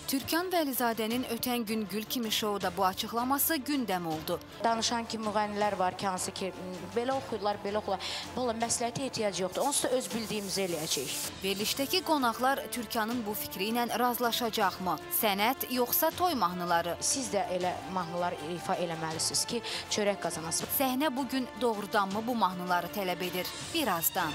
Türkan Vəlizadənin ötən gün Gül kimi şouda bu açıqlaması gündəm oldu. Danışan ki, müğənnilər var ki, hansı ki, belə oxuyurlar, belə oxuyurlar. Valla məsləhətə ehtiyac yoxdur. Onsuz da öz bildiyimizi eləyəcəyik. Verilişdəki qonaqlar Türkanın bu fikri ilə razılaşacaqmı? Sənət yoxsa toy mahnıları? Siz də elə mahnılar ifa eləməlisiniz ki, çörək qazanasınız. Səhnə bugün doğrudanmı bu mahnıları tələb edir? Birazdan.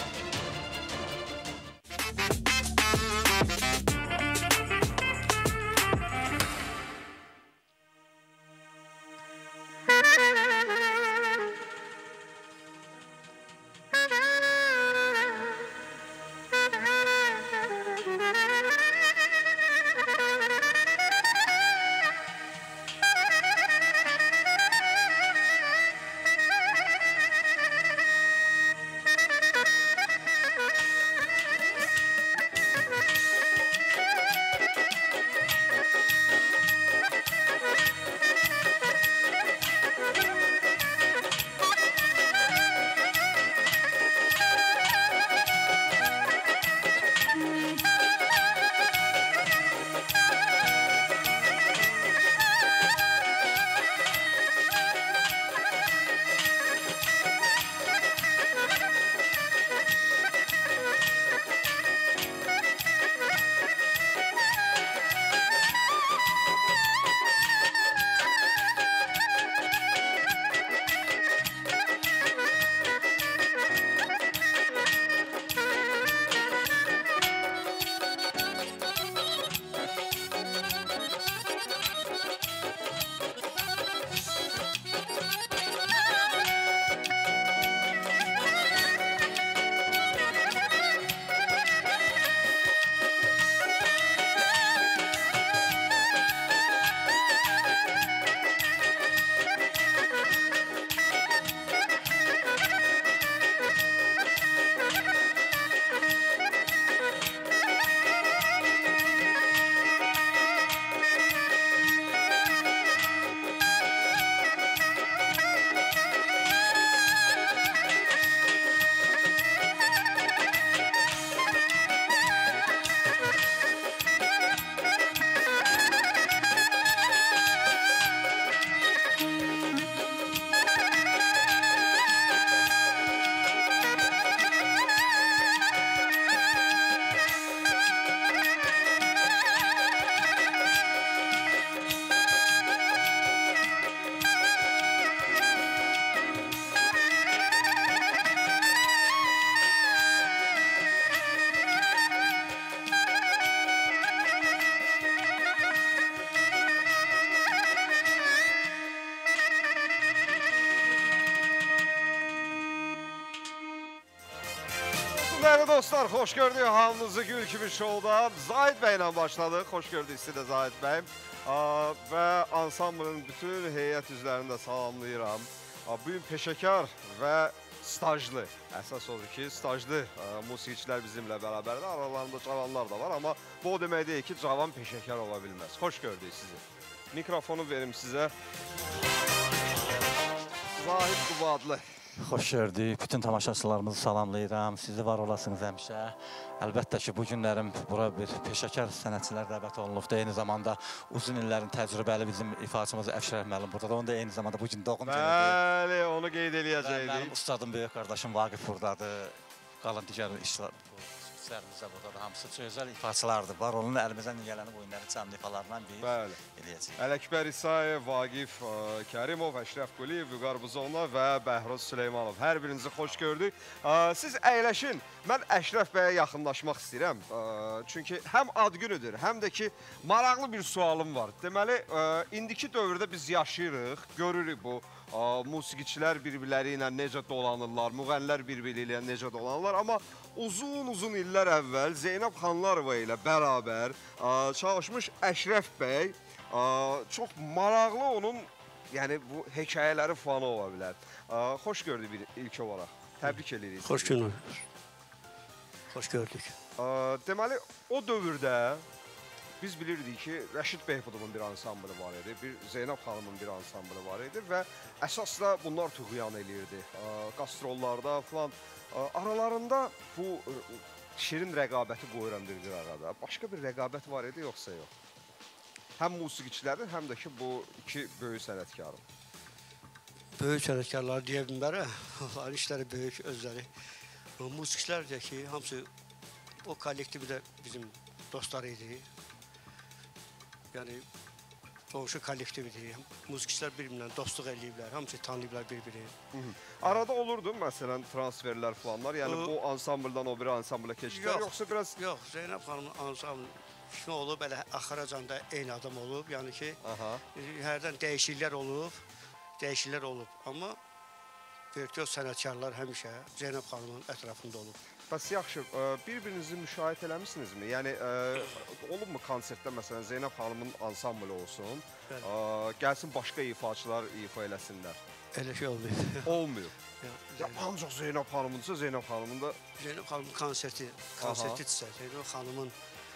Değerli dostlar, hoş gördük hamınızı Gül kimi şovda. Zahid Bey ile başladık. Hoş gördük sizi de Zahid Bey. Ve ansamblın bütün heyət üzərində salamlayıram. Bugün peşəkar ve stajlı, əsas odur ki, stajlı musiqiçilər bizimlə bərabərdir. Aralarında cavanlar da var, ama bu o demək deyil ki, cavan peşəkar ola bilməz. Hoş gördük sizi. Mikrofonu verim sizə. Zahid Qubadlı. Xoş gördük. Bütün tamaşaçılarımızı salamlayıram. Sizi var olasınız həmişə. Əlbəttə ki, bu günlərim bura bir peşəkar sənətçilər dəvət olunubdur. Eyni zamanda uzun illərin təcrübəli bizim ifaçımız Əfşər müəllim buradadır. Onun da eyni zamanda bu gün doğum günüdür. Bəli, onu qeyd eləyəcəkdik. Mənim ustadım, böyük qardaşım Vaqif buradadır. Qalan digər işçilərimizdə buradadır. Hamısı gözəl ifaçılardır. Var olun, əlimizdən gələni bu günləri canlı ifalarından bir eləyəcəyik. Ələkbər İsayev, Vaqif Kərimov, Əşrəf Quliyev, Vüqar Buzovna və Bəhruz Süleymanov. Hər birinizi xoş gördük. Siz əyləşin. Mən Əşrəf bəyə yaxınlaşmaq istəyirəm. Çünki həm ad günüdür, həm də ki, maraqlı bir sualım var. Deməli, indiki dövrdə biz yaşayırıq, görürük bu. Musiqiçilər bir-birləri ilə necə dolanırlar, müğənnilər bir-biri ilə necə dolanırlar. Amma uzun illər əvvəl Zeynəb Xanlarova ilə bərabər çalışmış Əşrəf bəy çox maraqlı onun, yəni bu hekayələri fanı ola bilər. Xoş gördük ilk olaraq. Təbrik edirik. Xoş gördük. Xoş gördük. Deməli, o dövrdə biz bilirdik ki, Rəşid Behbudovun bir ansamblı var idi, bir Zeynəb xanımın bir ansamblı var idi və əsas da bunlar tuğyan eləyirdi. Qastrollarda falan aralarında bu şirin rəqabəti qoyuram bir arada. Başqa bir rəqabət var idi, yoxsa yox? həm musiqiçilərin, həm də ki, bu iki böyük sənətkarın? Böyük sənətkarlar deyə bilmərəm. Onların işləri böyük özləri. Musiqiçilər də ki, hamısı o kollektivi də bizim dostlar idi. Yəni, qonşu kollektividir. Musiqiçilər bir-birindən dostluq eləyiblər, hamısı tanıyıblar bir-biri. Arada olurdu, məsələn, transferlər falanlar, yəni bu ansambldan o biri ansambla keçdilər, yoxsa biraz... Yox, Zeynəb xanımın ansambl kimi olub, elə axıracanda eyni adam olub, yəni ki, hərdən dəyişikliklər olub, amma virtuoz sənətkarlar həmişə Zeynəb xanımın ətrafında olub. Bəs yaxşı, bir-birinizi müşahidə eləmişsinizmi? Yəni, olubmu konsertdə, məsələn, Zeynəb xanımın ansamblı olsun, gəlsin başqa ifaçılar ifa eləsinlər? Elə şey olmuyor. Olmuyor. Ancaq Zeynəb xanımınsa, Zeynəb xanımın da... Zeynəb xanımın konsertidirsə, Zeynəb xanımın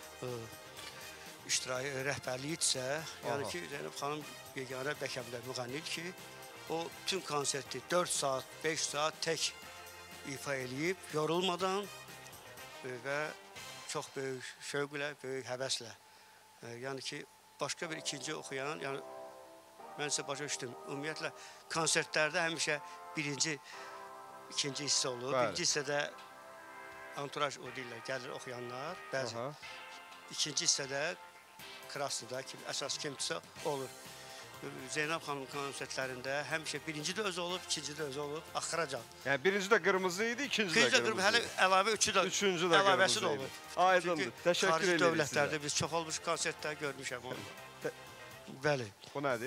rəhbərliyidirsə, yəni ki, Zeynəb xanım yeganə bəkəmlər müğənnidir ki, o tüm konserti 4 saat, 5 saat tək ifa eləyib, yorulmadan və çox böyük şövqlə, böyük həvəslə. Yəni ki, başqa bir ikinci oxuyan, yəni mən sizə başa düşdüm, ümumiyyətlə konsertlərdə həmişə birinci, ikinci hissə olur. Birinci hissədə anturaj o deyirlər, gəlir oxuyanlar, bəzi. İkinci hissədə kraslıda, əsas kimsə olur. Zeynəb xanım konsertlərində həmişə birinci də özü olub, ikinci də özü olub, axıracan. Yəni birinci də qırmızı idi, ikinci də qırmızı idi. Hələ əlavə üçüncü də qırmızı idi. Aydındır, təşəkkür edirik sizə. Xarici dövlətlərdə biz çox olmuş konsertlər görmüşəm onu. Bəli. Bu nədir?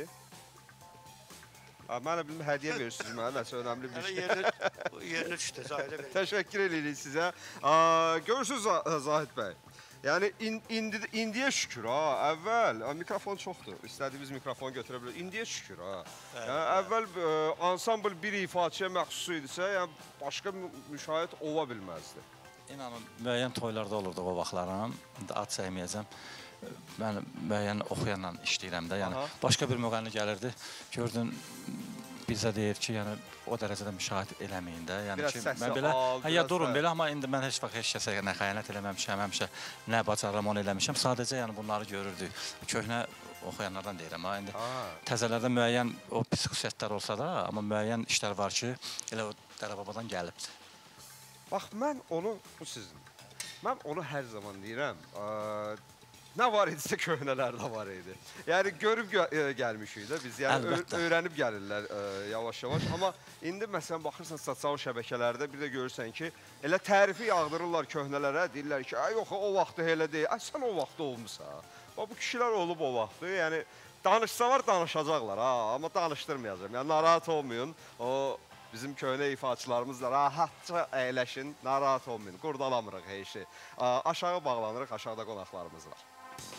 Mənə bilmə, hədiyyə verirsiniz mənə, nəsə önəmli bir şey. Yerinə düşdü, Zahidə verir. Təşəkkür edirik sizə. Görürsünüz Zahid bəy, yəni indiyə şükür ha, əvvəl mikrofon çoxdur, istədiyimiz mikrofonu götürə bilərik. İndiyə şükür ha. Əvvəl ansambl bir ifaçıya məxsus idisə, yəni başqa müşahidə ola bilməzdi. İnanın, müəyyən toylarda olurdu o vaxtlarım, ad çəkməyəcəm. Mən müəyyən oxuyanla işləyirəm də, yəni başqa bir müğənni gəlirdi, gördün, bizə deyir ki, yəni o dərəcədə müşahidə eləməyin də. Biraz səsi al, ya durun belə, amma indi mən heç vaxt heç kəsə nə xəyanət eləməmişəm, həmişə nə bacarıram onu eləmişəm. Sadəcə yəni bunları görürdük. Köhnə oxuyanlardan deyirəm ha, indi təzələrdə müəyyən o pis xüsusiyyətlər olsa da, amma müəyyən işlər var ki, elə o dərəbabadan gəlibdir. Bax, mən onu, bu sizin, mən onu hər zaman deyirəm, nə var idisə köhnələrdə var idi. Yəni, görüb gəlmişik də biz, yəni öyrənib gəlirlər yavaş-yavaş. Amma indi, məsələn, baxırsan sosial şəbəkələrdə bir də görürsən ki, elə tərifi yağdırırlar köhnələrə, deyirlər ki, yox, o vaxtı elə deyil, sən o vaxtı olmuşsa. Bu kişilər olub o vaxtı, yəni danışsalar danışacaqlar, amma danışdırmayacaq. Yəni, narahat olmayın, o bizim köhnə ifaçılarımız da rahatca əyləşin, narahat olmayın, qurdalamırıq heç şey. Aşağı bağlanırıq, aşağıda qonaqlarımız var.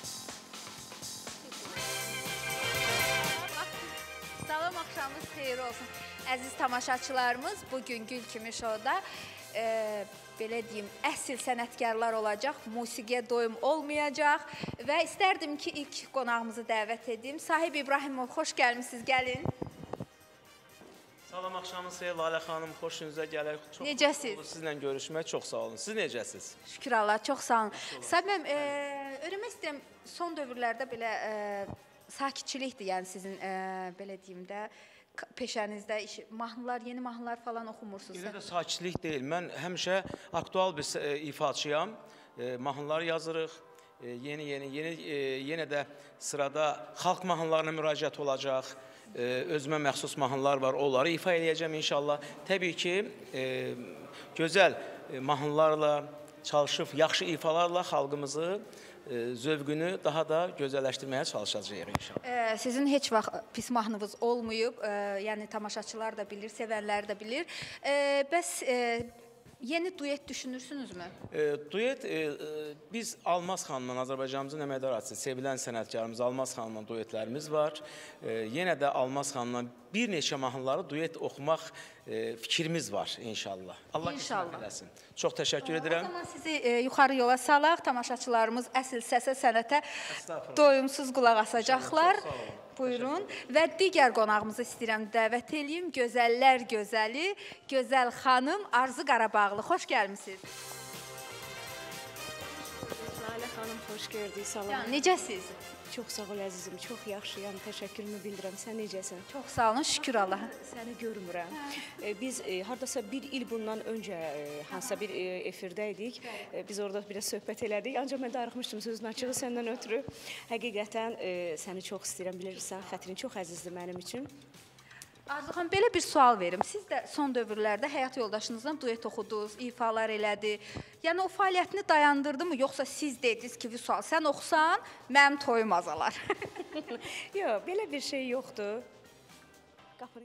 Salam, axşamınız xeyir olsun. Əziz tamaşaçılarımız, bugün Gül Kimi Şouda belə deyim, əsl sənətkarlar olacaq, musiqiyə doyum olmayacaq və istərdim ki, ilk qonağımızı dəvət edeyim. Sahib İbrahimov, xoş gəlmişsiniz, gəlin. Salam, axşamınız xeyir, Lalə xanım, xoşunuza gələr. Necəsiz? Sizlə görüşmək çox sağ olun. Siz necəsiz? Şükür Allah, çox sağ olun. Sabim, öyrənmək istəyirəm, son dövrlərdə belə sakitçilikdir, yəni sizin, belə deyim də, peşənizdə, mahnılar, yeni mahnılar falan oxumursunuz. Elə də sakitlik deyil. Mən həmişə aktual bir ifaçıyam, mahnılar yazırıq, yenə də sırada xalq mahnılarına müraciət olacaq, özümə məxsus mahnılar var, onları ifa eləyəcəm inşallah. Təbii ki, gözəl mahnılarla çalışıb, yaxşı ifalarla xalqımızı zövqünü daha da gözəlləşdirməyə çalışacağıq inşallah. Sizin heç vaxt pis mahnınız olmayıb, yəni tamaşaçılar da bilir, sevənlər də bilir. Bəs yeni duet düşünürsünüzmü? Duet, biz Almaz xanımla, Azərbaycanımızın əməkdar artisti, sevilən sənətkarımız Almaz xanımla duetlərimiz var. Yenə də Almaz xanımla bir neçə mahnıları duet oxumaq fikrimiz var inşallah. Allah qismət eləsin. Çox təşəkkür edirəm. O zaman sizi yuxarı yola salaq, tamaşaçılarımız əsl səsə, sənətə doyumsuz qulaq asacaqlar. Buyurun. Və digər qonağımızı istəyirəm dəvət edeyim. Gözəllər gözəli, gözəl xanım Arzu Qarabağlı. Xoş gəlmişsiniz. xanım, xoş gördük, salam. Can, necəsiz? Çox sağ ol əzizim, çox yaxşıyam, təşəkkürümü bildirəm. Sən necəsən? Çox sağ olun, şükür Allaha. Səni görmürəm. Biz hardasa bir il bundan öncə hansısa bir efirdəydik. Biz orada biraz söhbət elədik. Ancaq mən darıxmışdım sözün açığı səndən ötürü. Həqiqətən səni çox istəyirəm, bilirsən. Xətrin çox əzizdir mənim üçün. Arzu xanım, belə bir sual verim. Siz də son dövrlərdə həyat yoldaşınızla duet oxudunuz, ifalar elədi. Yəni o fəaliyyətini dayandırdı mı, yoxsa siz dediniz ki, Vüsal, sən oxusan, mənim toyum azalar? Yox, belə bir şey yoxdur. Qapını...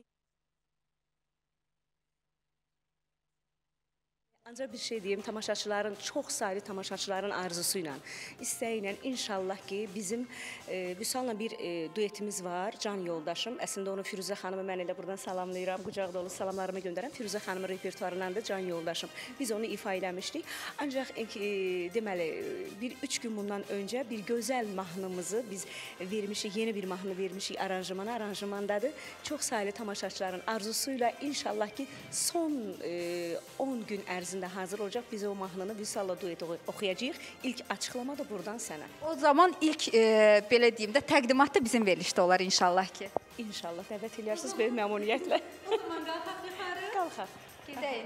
Ancaq bir şey deyim, tamaşaçıların, çox saylı tamaşaçıların arzusu ilə, istəyi ilə inşallah ki, bizim Vüsal'la bir duetimiz var, can yoldaşım. Əslində onu Firuzə xanımı mən elə buradan salamlayıram, qucaq dolu salamlarımı göndərəm. Firuzə xanımın repertuarındandır can yoldaşım. Biz onu ifa eləmişdik. Ancaq deməli, bir 3 gün bundan öncə bir gözəl mahnımızı biz vermişik, yeni bir mahnı vermişik aranjmana, aranjmandadır. Çox saylı tamaşaçıların arzusuyla inşallah ki, son 10 gün ərzində hazır olacaq. Biz o mahnını Vüsal'la duet oxuyacağıq. İlk açıqlama da buradan sənə. O zaman ilk, belə deyim də, təqdimat da bizim verilişdə olar inşallah ki. İnşallah, dəvət edirsiniz böyük məmnuniyyətlə. O zaman qalxaq yuxarı. Qalxaq. Gedəyim.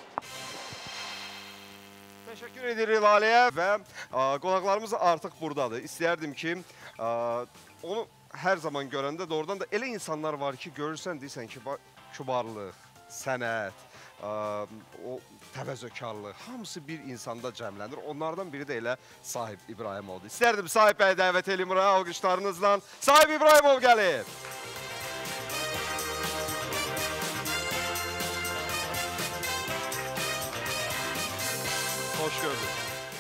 Təşəkkür edirik Laləyə və qonaqlarımız artıq buradadır. İstəyərdim ki, onu hər zaman görəndə doğrudan da elə insanlar var ki, görürsən, deyirsən ki, kübarlıq, sənət, o təvəzzökarlıq, hamısı bir insanda cəmlənir. Onlardan biri də elə Sahib İbrahimovdur. İstərdim Sahib bəyi dəvət edeyim buraya alqışlarınızla. Sahib İbrahimov gəlir. Hoş gördük.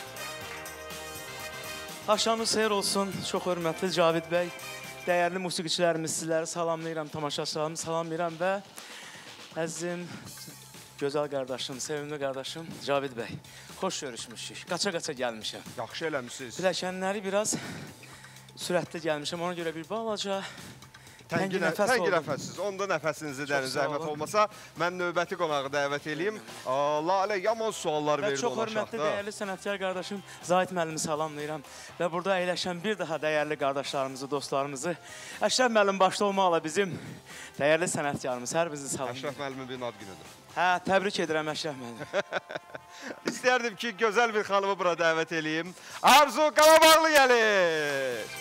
Axşamınız xeyir olsun, çox hörmətli Cavid bəy, dəyərli musiqiçilərimiz, sizləri salamlayıram, tamaşaçılarımı salamlayıram və əzizim, gözəl qardaşım, sevimli qardaşım Cavid bəy, xoş görüşmüşük, qaça-qaça gəlmişəm. Yaxşı eləmişsiniz. Biləkənləri biraz sürətli gəlmişəm, ona görə bir balaca təngi nəfəssiz. Onda nəfəsinizi dərin zəhmət olmasa, mən növbəti qonağı dəvət edeyim. Lalə, yaman suallar verdi ona çox hörmətli, dəyərli sənətkar qardaşım Zahid müəllimi salamlayıram və burada əyləşən bir daha dəyərli qardaşlarımızı, dostlarımızı Əşrəf müəllim başda olmaqla bizim dəyərli sənətkarımız, hər bizi salamlayıram. Əşrəf müəllimin bir ad günüdür. Hə, təbrik edirəm Əşrəf müəllim. İstəyərdim ki, gözəl bir xanımı bura dəvət edeyim. Arzu Qarabağlı gəlir.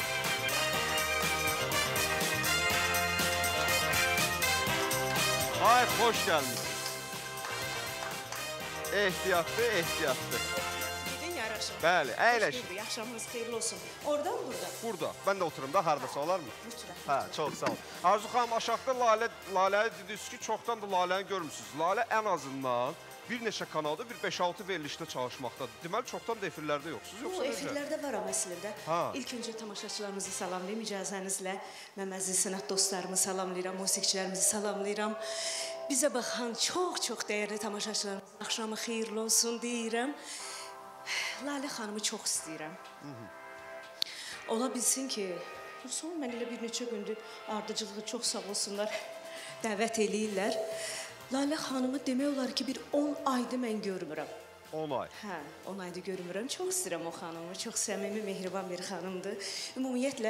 Hayır, hoş geldiniz. Ehtiyatlı, ehtiyatlı. Gidin yaraşın. Bəli, əyləşin. Yaxşamınız xeyirli olsun. Oradan mı burada? Burada. Ben de oturum da, hardasa olar mı? Lütfen. Hə, çox sağ olun. Arzu xanım, aşağıda Laləyə dediniz ki, çoxdan da Laləni görmürsünüz. Lalə ən azından bir neçə kanalda bir 5-6 verilişdə çalışmaqdadır. Deməli, çoxdan da efirlərdə yoxsunuz, yoxsa necə? Efirlərdə varam əslində. İlk öncə tamaşaçılarımızı salamlayım icazənizlə. Mən əziz sənət dostlarımı salamlayıram, musiqiçilərimizi salamlayıram. Bizə baxan çox-çox dəyərli tamaşaçılarımız, axşamı xeyirli olsun deyirəm. Lalə xanımı çox istəyirəm. Ola bilsin ki, son mən elə bir neçə gündür ardıcılığı çox sağ olsunlar, dəvət eləyirlər. Lalə xanımı demək olar ki, bir 10 aydır mən görmürəm. 10 ay? Hə, 10 aydır görmürəm. Çox istəyirəm o xanımı, çox səmimi, mehriban bir xanımdır. Ümumiyyətlə,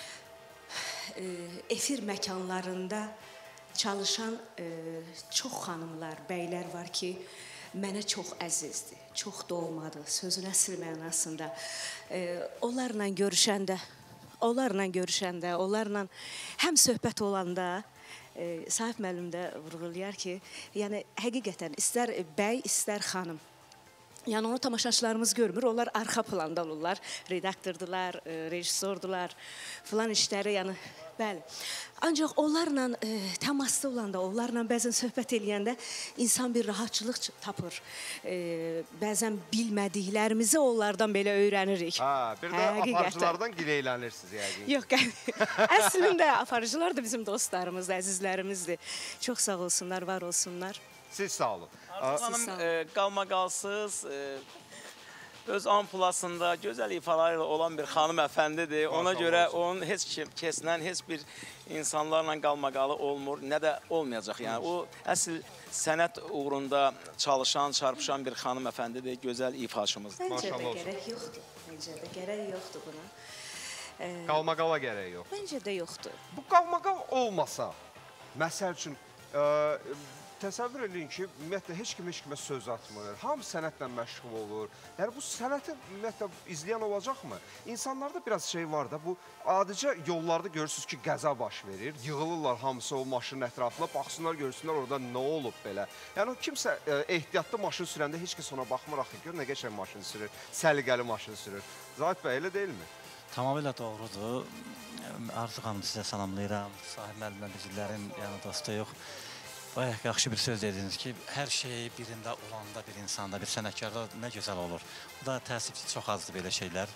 efir məkanlarında çalışan çox xanımlar, bəylər var ki, mənə çox əzizdir, çox doğmadır, sözün əsl mənasında. Onlarla görüşəndə, onlarla həm söhbət olanda, Sahib müəllim də vurğulayar ki, yəni həqiqətən istər bəy, istər xanım. Yəni onu tamaşaçılarımız görmür, onlar arxa planda olurlar, redaktordurlar, rejissordular, filan işləri, yəni bəli. Ancaq onlarla təmasda olanda, onlarla bəzən söhbət eləyəndə insan bir rahatçılıq tapır. Bəzən bilmədiklərimizi onlardan belə öyrənirik. Bir də aparıcılardan giləylənirsiniz yəqin. Yox, əslində aparıcılar da bizim dostlarımızdır, əzizlərimizdir. Çox sağ olsunlar, var olsunlar. Siz sağ olun. Arzu xanım, qalma qalsız, öz ampulasında gözəl ifalarıyla olan bir xanım əfəndidir. Ona görə onun heç kəsinən heç bir insanlarla qalmaqalı olmur, nə də olmayacaq. Yəni o əsl sənət uğrunda çalışan, çarpışan bir xanım əfəndidir, gözəl ifaçımızdır. Məncə də gərək yoxdur. Məncə də gərək yoxdur buna. Qalmaqala gərək yox. Məncə də yoxdur. Bu qalmaqal olmasa, məsəl üçün, təsəvvür edin ki, ümumiyyətlə, heç kimə söz atmır, hamı sənətlə məşğul olur. Yəni, bu sənəti ümumiyyətlə izləyən olacaqmı? İnsanlarda biraz şey var da, bu adicə yollarda görürsünüz ki, qəza baş verir, yığılırlar hamısı o maşının ətrafına, baxsınlar, görsünlər orada nə olub belə. Yəni, kimsə ehtiyatlı maşın sürəndə heç kəs ona baxmır, axı, gör nə qəşəng maşın sürür, səliqəli maşın sürür. Zahid bəy, elə deyilmi? Tamamilə doğrudur. Arzu xanım sizə salamlayıram. Sahib müəllimə bizlərin yəni dostu yox. Bayaq yaxşı bir söz dediniz ki, hər şey birində olanda bir insanda, bir sənətkarda nə gözəl olur. Bu da təəssüf ki, çox azdır belə şeylər.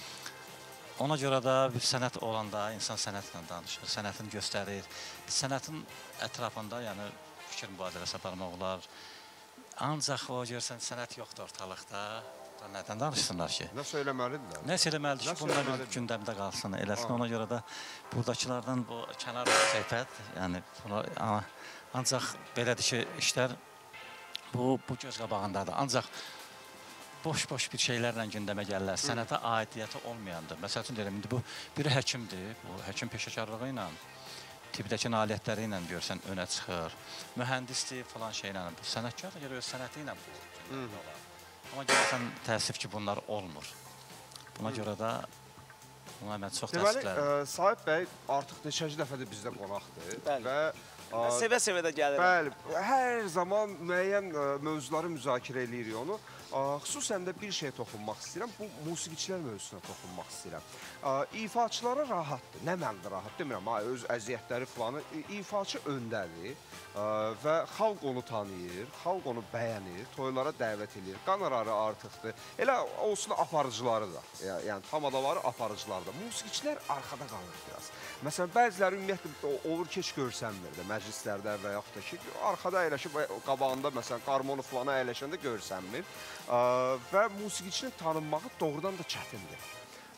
Ona görə də bir sənət olanda insan sənətlə danışır, sənətini göstərir. Sənətin ətrafında yəni fikir mübadiləsi aparmaq olar. Ancaq o görsən sənət yoxdur ortalıqda. Nədən danışsınlar ki? Nə söyləməlidirlər? Nə söyləməlidir ki, bunlar bir gündəmdə qalsın, eləsin. Ona görə də buradakılardan bu kənar söhbət, yəni ancaq belədir ki, işlər bu göz qabağındadır. Ancaq boş-boş bir şeylərlə gündəmə gəlirlər, sənətə aidiyyəti olmayandır. Məsəl üçün deyirəm, indi bu biri həkimdir, bu həkim peşəkarlığı ilə, tibbdəki nailiyyətləri ilə görsən önə çıxır, mühəndisdir falan şeylə, sənətkar da gəlir öz sənəti ilə bu gündəmdə olar. Amma görürsən, təəssüf ki, bunlar olmur. Buna görə də buna mən çox təəssüfləyirəm. Deməli, Sahib bəy artıq neçənci dəfədir bizdə qonaqdır. Bəli. Sevə-sevə də gəlir. Bəli, hər zaman müəyyən mövzuları müzakirə edirik onu. Xüsusən də bir şeyə toxunmaq istəyirəm, bu musiqiçilər mövzusuna toxunmaq istəyirəm. İfaçılara rahatdır, nə mənada rahat demirəm, öz əziyyətləri filanı. İfaçı öndədir və xalq onu tanıyır, xalq onu bəyənir, toylara dəvət edir, qanararı artıqdır. Elə olsun aparıcıları da, yəni tam adaları aparıcıları da. Musiqiçilər arxada qalır biraz. Məsələn, bəziləri ümumiyyətlə olur ki, heç görsənmir də məclislərdə və yaxud da ki, arxada əyləşib, qabağında məsələn, qarmonu filana əyləşəndə görsənmir. Və musiqiçinin tanınmağı doğrudan da çətindir.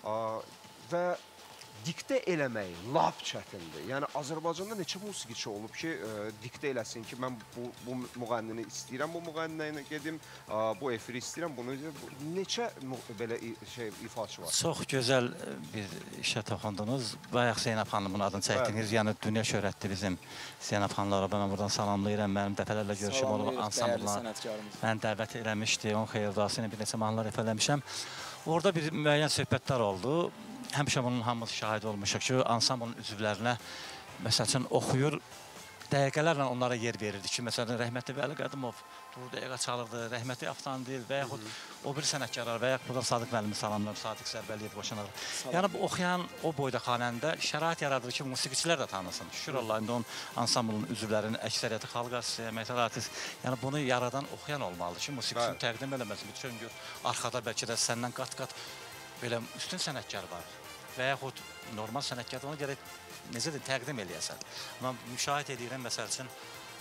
Və diktə eləmək lap çətindir. Yəni, Azərbaycanda neçə musiqiçi olub ki, diktə eləsin ki, mən bu müğənnini istəyirəm, bu müğənninə gedim, bu efiri istəyirəm, bunu neçə belə ifaçı var? Çox gözəl bir işə toxundunuz. Bayaq Zeynəb xanımın adını çəkdiniz. Yəni, dünya şöhrətdir bizim Zeynəb xanımlara. Mən buradan salamlayıram. Mənim dəfələrlə görüşüm olub ansamblına. Mən dəvət eləmişdi, onun xeyir-duası ilə bir neçə mahnılar efələmişəm. Orada bir müəyyən söhbətlər oldu. Həmişə bunun hamısı şahid olmuşuq ki, ansamblın üzvlərinə, məsəl üçün, oxuyur, dəqiqələrlə onlara yer verirdi ki, məsələn, rəhmətli Vəli Qədimov dur dəqiqə çalırdı, rəhmətli Avtandil və yaxud o bir sənətkarlar və yaxud burada Sadiq müəllimi salamlar, Sadiq Sərbəliyev qoşanlar. Yəni, bu oxuyan o boyda xanəndə şərait yaradır ki, musiqiçilər də tanısın. Şükür Allah, indi onun ansamblın üzvlərinin əksəriyyəti xalq artisti, əməkdar artist, yəni bunu yaradan oxuyan olmalıdır ki, musiqiçini təqdim eləməsin. Bütün gün arxada bəlkə də səndən qat-qat belə üstün sənətkar var və yaxud normal sənətkar ona gərək necə də təqdim eləyəsən. Amma müşahidə edirəm, məsəl üçün,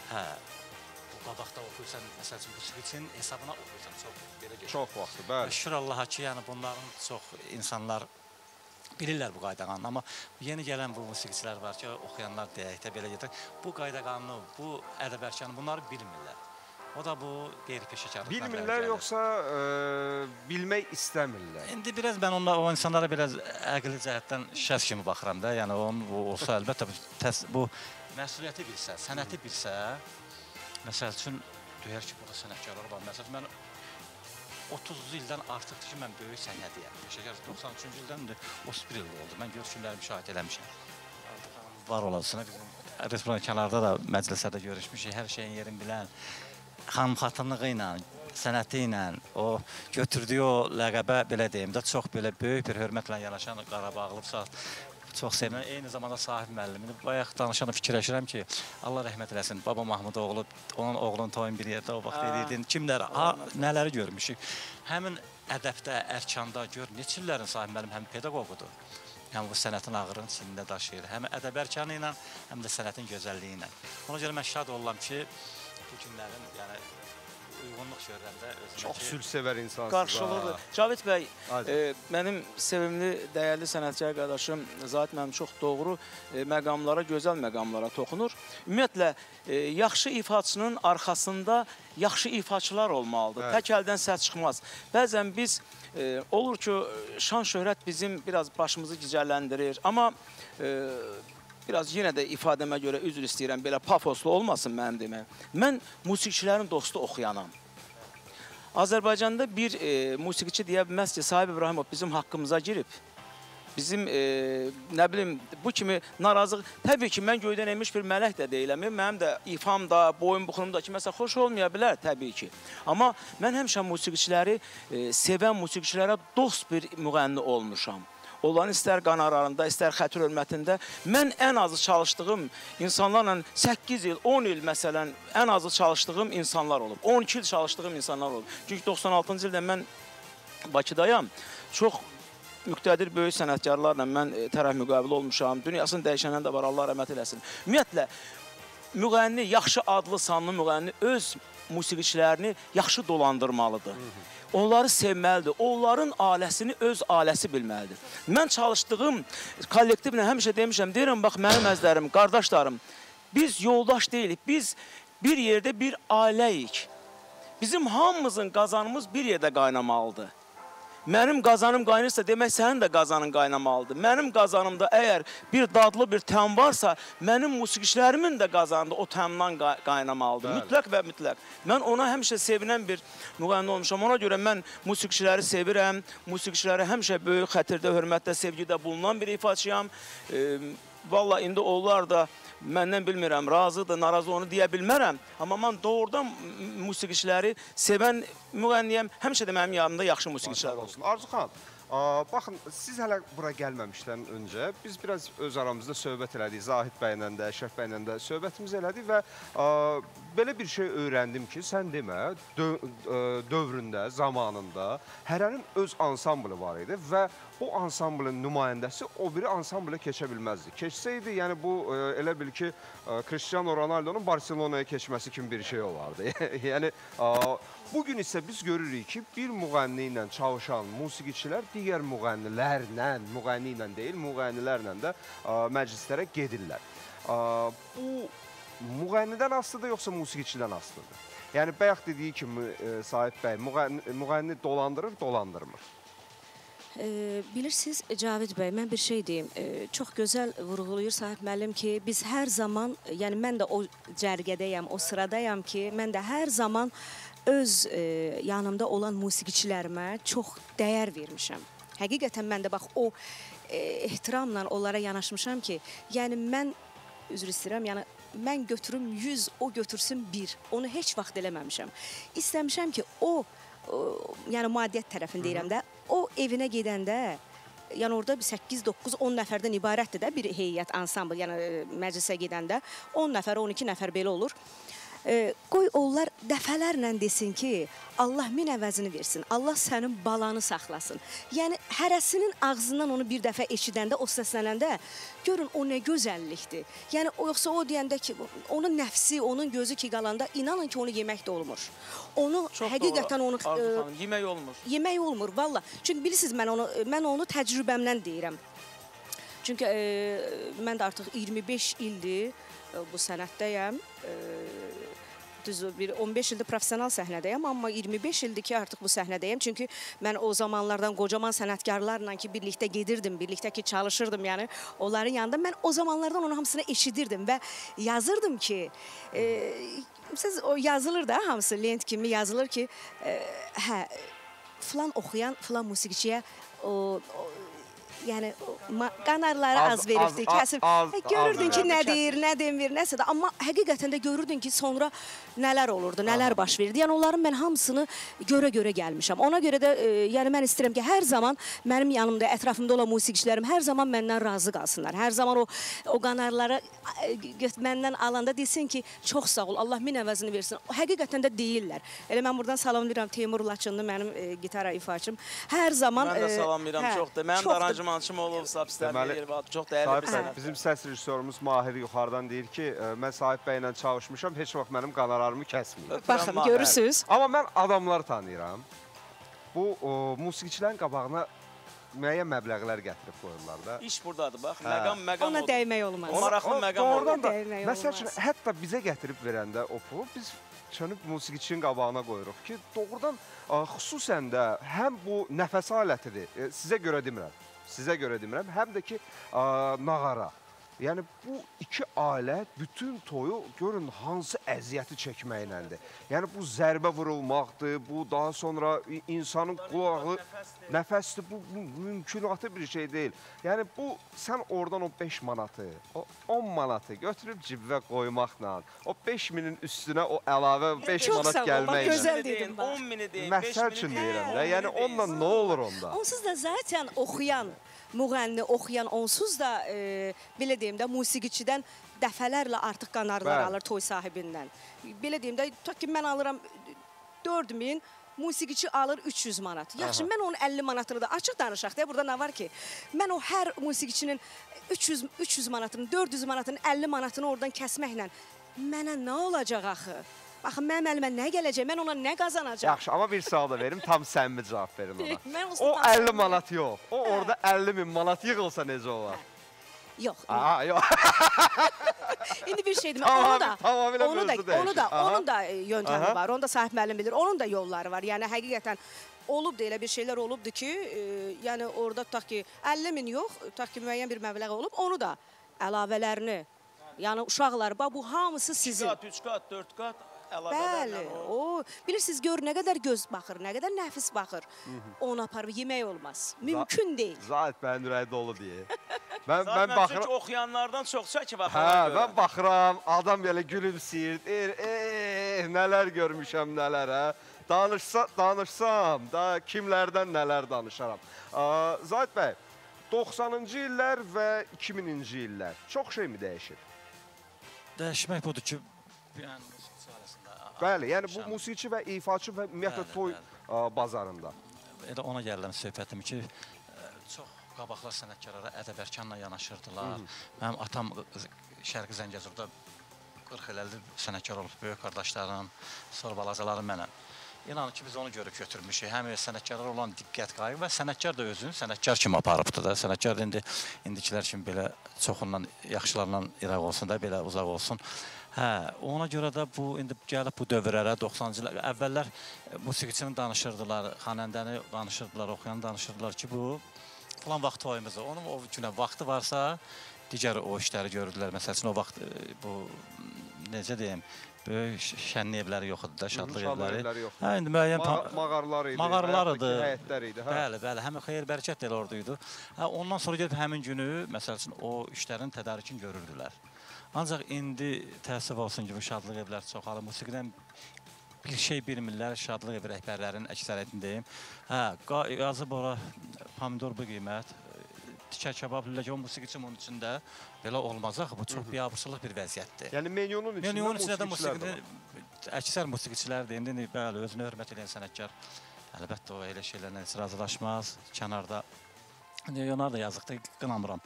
bu qabaqda oxuyursan, məsəl üçün, musiqiçinin hesabına oxuyursan, çox belə geçir. Çox vaxtı, bəli. Şükür Allaha ki, yəni bunların çox insanlar bilirlər bu qayda-qanunu, amma yeni gələn bu musiqiçilər var ki, oxuyanlar deyək də belə gedir. Bu qayda-qanunu, bu ədəb-ərkanı bunları bilmirlər. O da bu qeyri-peşəkarlıqdan bilmirlər, yoxsa bilmək istəmirlər? İndi biraz mən o insanlara biraz əqli cəhətdən şəs kimi baxıram da. Yəni, olsa əlbəttə bu məsuliyyəti bilsə, sənəti bilsə, məsəl üçün, deyər ki, burada sənətkarlar var. Məsəl üçün, mən 30 ildən artıqdır ki, mən böyük sənədiyəm. Peşəkar 93-cü ildən 31 il oldu. Mən görüşümləri müşahidə eləmişəm. Var olasına, bizim respublikalarda da, məclislərdə görüşmüşük, hər şeyin yerini bilən, xanım xatırlığı ilə, sənəti ilə, o götürdüyü o ləqəbə, belə deyim də, çox belə böyük bir hörmətlə yanaşan Qarabağlı, çox sevinən, eyni zamanda Sahib müəllimini. Bayaq danışanda fikirləşirəm ki, Allah rəhmət eləsin, Baba Mahmud oğlu, onun oğlunun toyun bir yerdə o vaxt edirdin, kimlər, nələri görmüşük. Həmin ədəbdə, ərkanda gör, neçə illərin Sahib müəllim həm pedaqoqudur, həm bu sənətin ağırlığını çinində daşıyır, həm ədəb ərkanı ilə, həm də sənətin gözəlliyi ilə. Ona görə mən şad olam ki, bu günlərin, yəni, uyğunluq görəndə özümə Çox sülhsevər insansınız. Qarşılıqlı. Cavid bəy, Hadi. mənim sevimli, dəyərli sənətkar qardaşım Zahid mənim çox doğru məqamlara, gözəl məqamlara toxunur. Ümumiyyətlə, yaxşı ifaçının arxasında yaxşı ifaçılar olmalıdır. Evet. Tək əldən səs çıxmaz. Bəzən biz, olur ki, şan şöhrət bizim biraz başımızı gicərləndirir. Amma biraz yenə də ifadəmə görə üzr istəyirəm, belə pafoslu olmasın mənim demək. Mən musiqiçilərin dostu oxuyanam. Azərbaycanda bir musiqiçi deyə bilməz ki, Sahib İbrahimov bizim haqqımıza girib. Bizim, nə bilim, bu kimi narazılıq, təbii ki, mən göydən emiş bir mələk də deyiləm. Mənim də ifam da, boyun buxunum da kiməsə xoş olmaya bilər, təbii ki. Amma mən həmişə musiqiçiləri, sevən musiqiçilərə dost bir müğənni olmuşam. Onların istər qanarlarında, istər xətir hörmətində mən ən azı çalışdığım insanlarla 8 il, 10 il məsələn, ən azı çalışdığım insanlar olub. 12 il çalışdığım insanlar olub. Çünki 96-cı ildə mən Bakıdayam. Çox müqtədir böyük sənətkarlarla mən tərəf müqabilə olmuşam. Dünyasını dəyişənən də var, Allah rəhmət eləsin. Ümumiyyətlə, müğənni, yaxşı adlı, sanlı müğənni öz musiqiçilərini yaxşı dolandırmalıdır. Onları sevməlidir. Onların ailəsini öz ailəsi bilməlidir. Mən çalışdığım kollektivlə həmişə demişəm, deyirəm, bax, mənim əzlərim, qardaşlarım, biz yoldaş deyilik, biz bir yerdə bir ailəyik. Bizim hamımızın qazanımız bir yerdə qaynamalıdır. Mənim qazanım qaynırsa, demək sənin də qazanın qaynamalıdır. Mənim qazanımda əgər bir dadlı bir təm varsa, mənim musiqiçilərimin də qazanında o təmdən qaynamalıdır. Bəli. Mütləq və mütləq. Mən ona həmişə sevinən bir müğənni olmuşam. Ona görə mən musiqiçiləri sevirəm. Musiqiçiləri həmişə böyük xətirdə, hörmətdə, sevgidə bulunan bir ifaçıyam. Valla indi onlar da məndən bilmirəm, razıdır, narazı onu deyə bilmərəm. Amma mən doğrudan musiqiçiləri sevən müğənniyəm. Həmişə də mənim yanımda yaxşı musiqiçilər olsun. Arzu xanım, baxın, siz hələ bura gəlməmişdən öncə biz biraz öz aramızda söhbət elədik. Zahid bəylə də, Əşrəf bəylə də söhbətimiz elədik və belə bir şey öyrəndim ki, sən demə, dövründə, zamanında hərənin öz ansamblı var idi və o ansamblın nümayəndəsi o biri ansamblə keçə bilməzdi. Keçsəydi, yəni bu elə bil ki, Cristiano Ronaldo'nun Barcelona'ya keçməsi kimi bir şey olardı. Yəni, bugün isə biz görürük ki, bir müğənni ilə çalışan musiqiçilər digər müğənnilərlə, müğənni ilə deyil, müğənnilərlə də məclislərə gedirlər. Bu, müğənnidən asılıdır, yoxsa musiqiçidən asılıdır? Yəni, bayaq dediyi kimi Sahib bəy, müğənni dolandırır, dolandırmır. Bilirsiniz, Cavid bəy, mən bir şey deyim. Çox gözəl vurğulayır Sahib müəllim ki, biz hər zaman, yəni mən də o cərgədəyəm, o sıradayam ki, mən də hər zaman öz yanımda olan musiqiçilərimə çox dəyər vermişəm. Həqiqətən mən də bax o ehtiramla onlara yanaşmışam ki, yəni mən, üzr istəyirəm, yəni mən götürüm 100, o götürsün 1. Onu heç vaxt eləməmişəm. İstəmişəm ki, o, yəni maddiyyət tərəfini deyirəm də, o evinə gedəndə, yəni orada 8, 9, 10 nəfərdən ibarətdir də bir heyət, ansambl, yəni məclisə gedəndə 10 nəfər, 12 nəfər belə olur. Qoy onlar dəfələrlə desin ki, Allah min əvəzini versin, Allah sənin balanı saxlasın. Yəni, hərəsinin ağzından onu bir dəfə eşidəndə, o səslənəndə, görün o nə gözəllikdir. Yəni, yoxsa o deyəndə ki, onun nəfsi, onun gözü ki qalanda, inanın ki, onu yemək də olmur. Onu, həqiqətən onu... Arzu xanım, yemək olmur. Yemək olmur, valla. Çünki bilirsiniz, mən onu təcrübəmdən deyirəm. Çünki mən də artıq 25 ildir bu sənətdəyəm. Düzdür, 15 ildir profesional səhnədəyəm, amma 25 ildir ki, artıq bu səhnədəyəm. Çünki mən o zamanlardan qocaman sənətkarlarla ki, birlikdə gedirdim, birlikdə ki, çalışırdım, yəni onların yanında. Mən o zamanlardan onu hamısını eşidirdim və yazırdım ki, siz o yazılır da hamısı, lent kimi yazılır ki, hə, filan oxuyan, filan musiqiçiyə yəni qanarları az veribdi, kəsib. Görürdün ki, nə deyir, nə demir, nəsə də. Amma həqiqətən də görürdün ki, sonra nələr olurdu, nələr baş verirdi. Yəni, onların mən hamısını görə-görə gəlmişəm. Ona görə də, yəni mən istəyirəm ki, hər zaman mənim yanımda, ətrafımda olan musiqiçilərim hər zaman məndən razı qalsınlar. Hər zaman o qanarları məndən alanda desin ki, çox sağ ol, Allah min əvəzini versin. Həqiqətən də deyirlər. Elə mən buradan salamlayıram Teymur Laçınlı, mənim gitara ifaçım. Hər zaman... Mən də salamlayıram, çoxdur. Mənim də aranjım kemançım olub, sapistlər Deməli, verir, çox dəyərli bir Sahib bəy, sənətdir. bizim səs rejissorumuz Mahir yuxarıdan deyir ki, mən Sahib bəylə çalışmışam, heç vaxt mənim qanararımı kəsməyib. Baxın, Mahir. görürsünüz. Amma mən adamlar tanıyıram. Bu musiqiçilərin qabağına müəyyən məbləğlər gətirib qoyurlar da. İş buradadır, bax, Hə. məqam Ona odur. dəymək olmaz. Ona- maraqlı məqam Doğrudan da, Dəymək məsəl üçün, olmaz. hətta bizə gətirib verəndə o pulu biz çönüb musiqiçinin qabağına qoyuruq ki, doğrudan xüsusən də həm bu nəfəs alətidir, sizə görə demirəm, həm də ki, nağara. Yəni, bu iki alət bütün toyu görün hansı əziyyəti çəkməklədir. Yəni, bu zərbə vurulmaqdır, bu daha sonra insanın qulağı, nəfəsdir, bu mümkünatı bir şey deyil. Yəni, bu, sən oradan o 5 manatı, o 10 manatı götürüb cibvə qoymaqla, o 5 minin üstünə o əlavə 5 Çox manat sağ ol, gəlməklə. gözəl dedin, bax. 10 mini deyin, 5 Məsəl mini üçün deyin, deyirəm 10 də, mini yəni deyin. onunla nə olur onda? Onsuz da zaten oxuyan, müğənni oxuyan, onsuz da belə deyim də musiqiçidən dəfələrlə artıq qanarlar Bəli. alır toy sahibindən. Belə deyim də, tutaq ki, mən alıram 4000, musiqiçi alır 300 manat. Yaxşı, mən onun 50 manatını da açıq danışaq da, burada nə var ki? Mən o hər musiqiçinin 300 manatını, 400 manatını, 50 manatını oradan kəsməklə mənə nə olacaq axı? Baxın, mənim əlimə nə gələcək, mən ona nə qazanacaq? Yaxşı, amma bir sual da verim, tam səmimi cavab verin ona. Mən O 50 manat yox, o orada 50 bin manat yığılsa necə olar? Yox. Aa, yox. İndi bir şey demə, Tamamilə onu da mövzu dəyişir. Aha. onun da yöntəmi Aha. var. Onu da sahib müəllim bilir. Onun da yolları var. Yəni həqiqətən olub da elə bir şeylər olubdu ki, yəni orada tutaq ki 50 min yox, tutaq ki müəyyən bir məbləğ olub, onu da əlavələrini, yəni uşaqlar, bax bu hamısı 2 sizin. qat, 3 qat, 4 qat Bəli, əlavələrlə o. bilirsiniz gör nə qədər göz baxır, nə qədər nəfis baxır. Onu aparıb yemək olmaz. Mümkün deyil. Zahid bəyin ürəyi dolu deyə. Mən Zaten baxıram. çünki oxuyanlardan çox çəkib Hə, axıra görə. mən baxıram, adam belə gülümsəyir, nələr görmüşəm, nələr, hə. Danışsam da kimlərdən nələr danışaram. Zahid bəy, 90-cı illər və 2000-ci illər çox şey mi dəyişib? Dəyişmək budur ki, yəni musiqi arasında. Bəli, yəni bu musiqiçi və ifaçı və ümumiyyətlə toy bazarında. Elə ona gəldim söhbətim ki, çox qabaqlar sənətkarlara ədəb-ərkanla yanaşırdılar. Mənim atam Şərqi Zəngəzurda 40 il 50 sənətkar olub, böyük qardaşlarım, sonra balacalarım mənəm. İnanın ki, biz onu görüb götürmüşük. Həm sənətkarlar olan diqqət qayğı və sənətkar da özünü sənətkar kimi aparıbdır da. Sənətkar da indikilər kimi belə çoxundan, yaxşılarla iraq olsun da, belə uzaq olsun. Hə, ona görə də bu, indi gəlib bu dövrlərə, 90-cı illər, əvvəllər musiqiçini danışırdılar, xanəndəni danışırdılar, oxuyanı danışırdılar ki, bu falan vaxt toyumuzdur. Onun o günə vaxtı varsa, digər o işləri görürdülər. Məsəl üçün, o vaxt bu, necə deyim, böyük şənli evləri yox idi da, şadlıq evləri. Hə, indi müəyyən mağarlar idi, mağaralar idi, həyətlər idi. Bəli, bəli, həm xeyir-bərəkət də elə oradaydı. Hə, ondan sonra gedib həmin günü, məsəl üçün, o işlərin tədarükünü görürdülər. Ancaq indi təəssüf olsun ki, bu şadlıq evlər çoxalır. Musiqidən bir şey bilmirlər, şadlıq evi rəhbərlərin əksəriyyətindəyim. Hə, yazıb ora pomidor bu qiymət, tikər kebab, lüləgə, o musiqiçi onun içində belə olmaz axı, bu çox biabırçılıq bir vəziyyətdir. Yəni menyonun içində musiqiçilər əksər musiqiçilərdir. İndi bəli, özünü hörmət edən sənətkar əlbəttə o elə şeylərlə heç razılaşmaz. Kənarda, onlar da yazıqdır, qınamıram.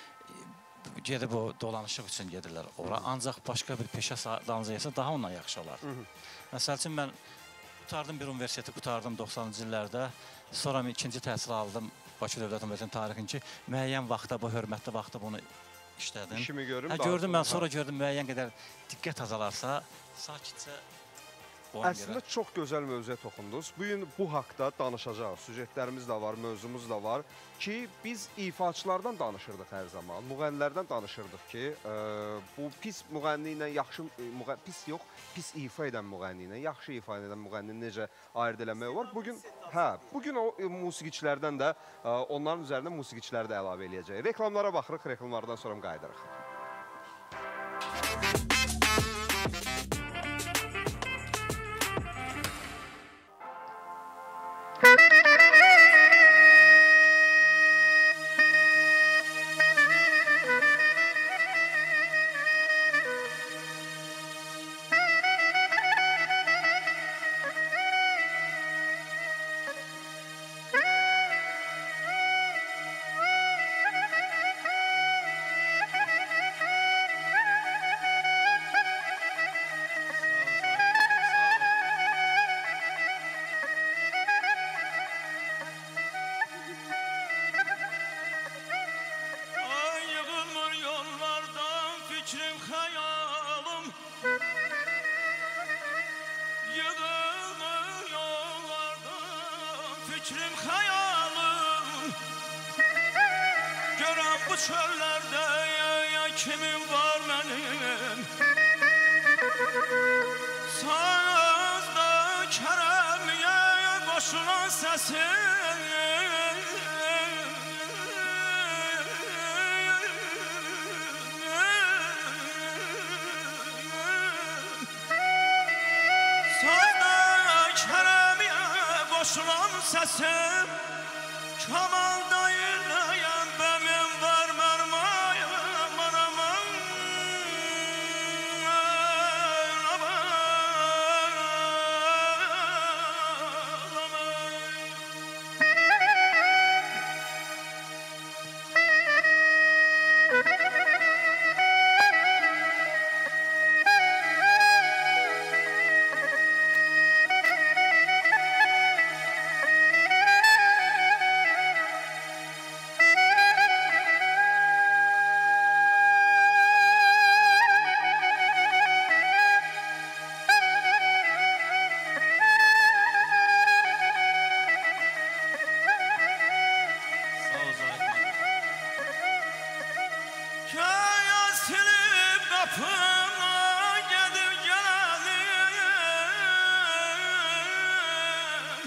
Gedib o dolanışıq üçün gedirlər ora. Ancaq başqa bir peşə dalınca daha ondan yaxşı olar. Məsəl üçün, mən qutardım bir universiteti, qutardım 90-cı illərdə. Sonra ikinci təhsil aldım Bakı Dövlət Universitetinin tarixini ki, müəyyən vaxtda, bu hörmətli vaxtda bunu işlədim. İşimi görüm. Gördüm, mən sonra gördüm müəyyən qədər diqqət azalarsa, sakitcə Əslində çox gözəl mövzuya toxundunuz. Bugün bu haqda danışacağıq. Süjetlərimiz də var, mövzumuz da var ki, biz ifaçılardan danışırdıq hər zaman. Müğənnilərdən danışırdıq ki, bu pis müğənni ilə yaxşı, pis yox, pis ifa edən müğənni ilə yaxşı ifa edən müğənnini necə ayırd eləmək olar. Bugün o musiqiçilərdən də, onların üzərində musiqiçiləri də əlavə eləyəcək. Reklamlara baxırıq, reklamlardan sonra qayıdırıq. bu çöllerde ya kimin var benim? Sazda Kerem'e koşulan sesim, sazda Kerem'e koşulan sesim, Kemal'da yürüyen benim var mermaya maraman. Kaya silip kapıma gidip gelelim,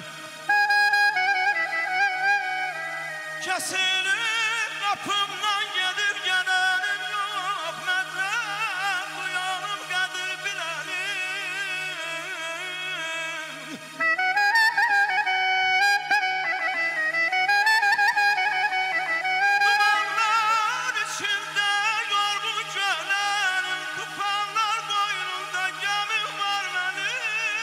kesilip kapımdan gidip gelelim, yok medret duyalım kadir bilelim. Dumanlar içinde yorgun kölerim, tufanlar boynunda gemim var benim.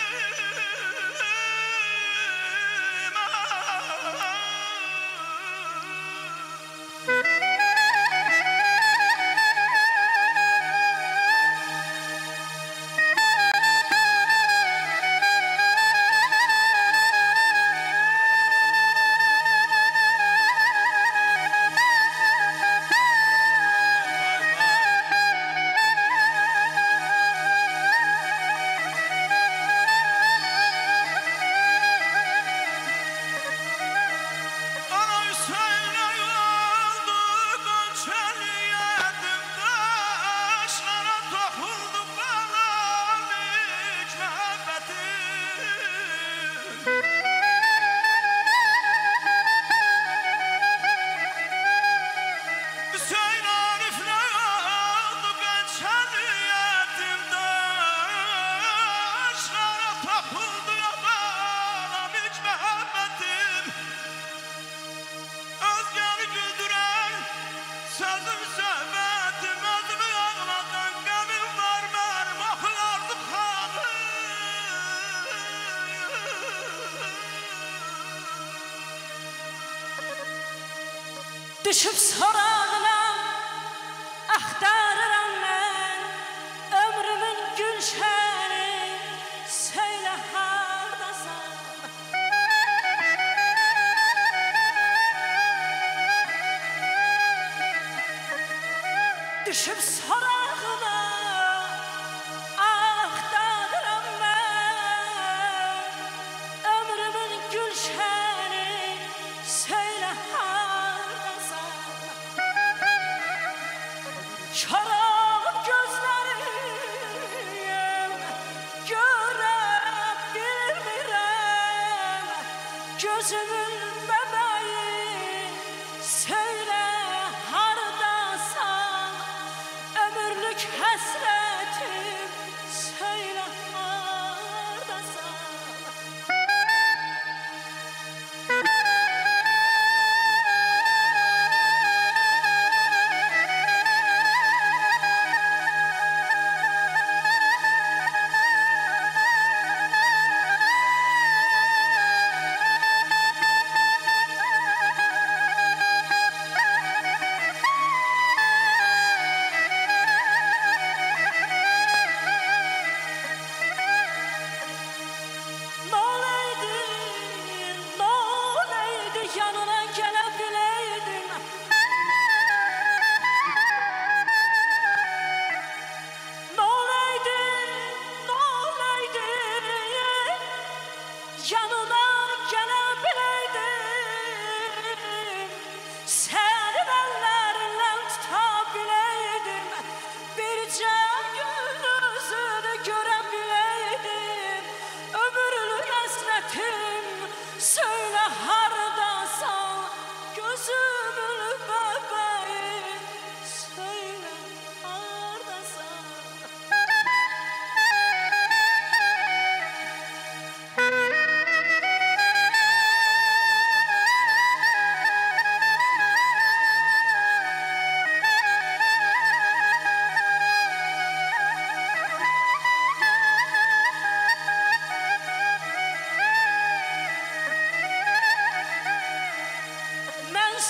Ana Hüseyin'e yoldu gonçeliyedim, taşlara tokuldu balam hiç muhabbetim. Hüseyin Arif'le yoldu gonçeliyedim, taşlara tokuldu balam hiç muhabbetim. Özgürü güldüren sözüm söhbetim, özümü ağlatan gemim var benim, okuyorduk hanım. Düşüp sorağına aktarıram ben ömrümün gülşeni, söyle hardasan. Düşüp sorağına aktarıram ben ömrümün gülşeni, söyle hardasan. Şarap gözlerim görebilmirəm, gözümün bebeği söyle hardasan, ömürlük hasretim söyle hardasan.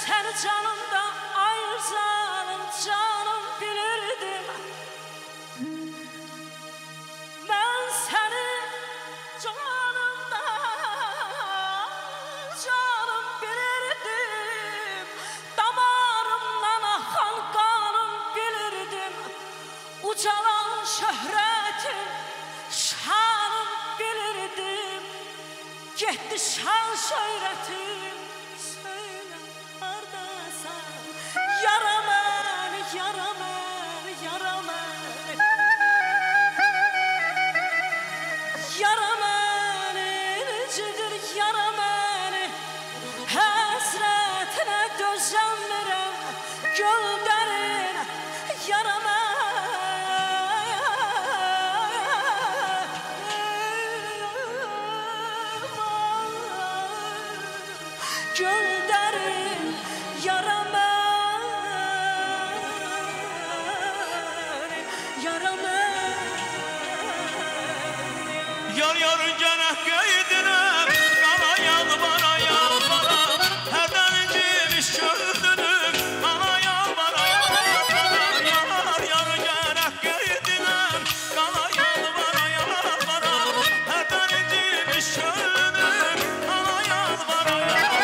səni canımdan ayırsam, canım bilirdim. Mən səni canımdan, canım bilirdim. Damarımdan axan qanım bilirdim. Ucalan şöhrətim, şanım bilirdim. Getdi şan şöhrətim, söyle hardasan. Yara məni, yara məni, yara məni. Yara məni, necidir yara məni. Həsrətinə dözəmirəm, göllərin yara məni. Gönderin yarama, yarama. Yar yarın gənək qeydinəm, qana yalvara, yalvara. Hərdən incimiş gördünüm, qana yalvara, yalvara. Yar yarın gənək qeydinəm, qana yalvara, yalvara. Hərdən incimiş gördünüm, qana yalvara, yalvara.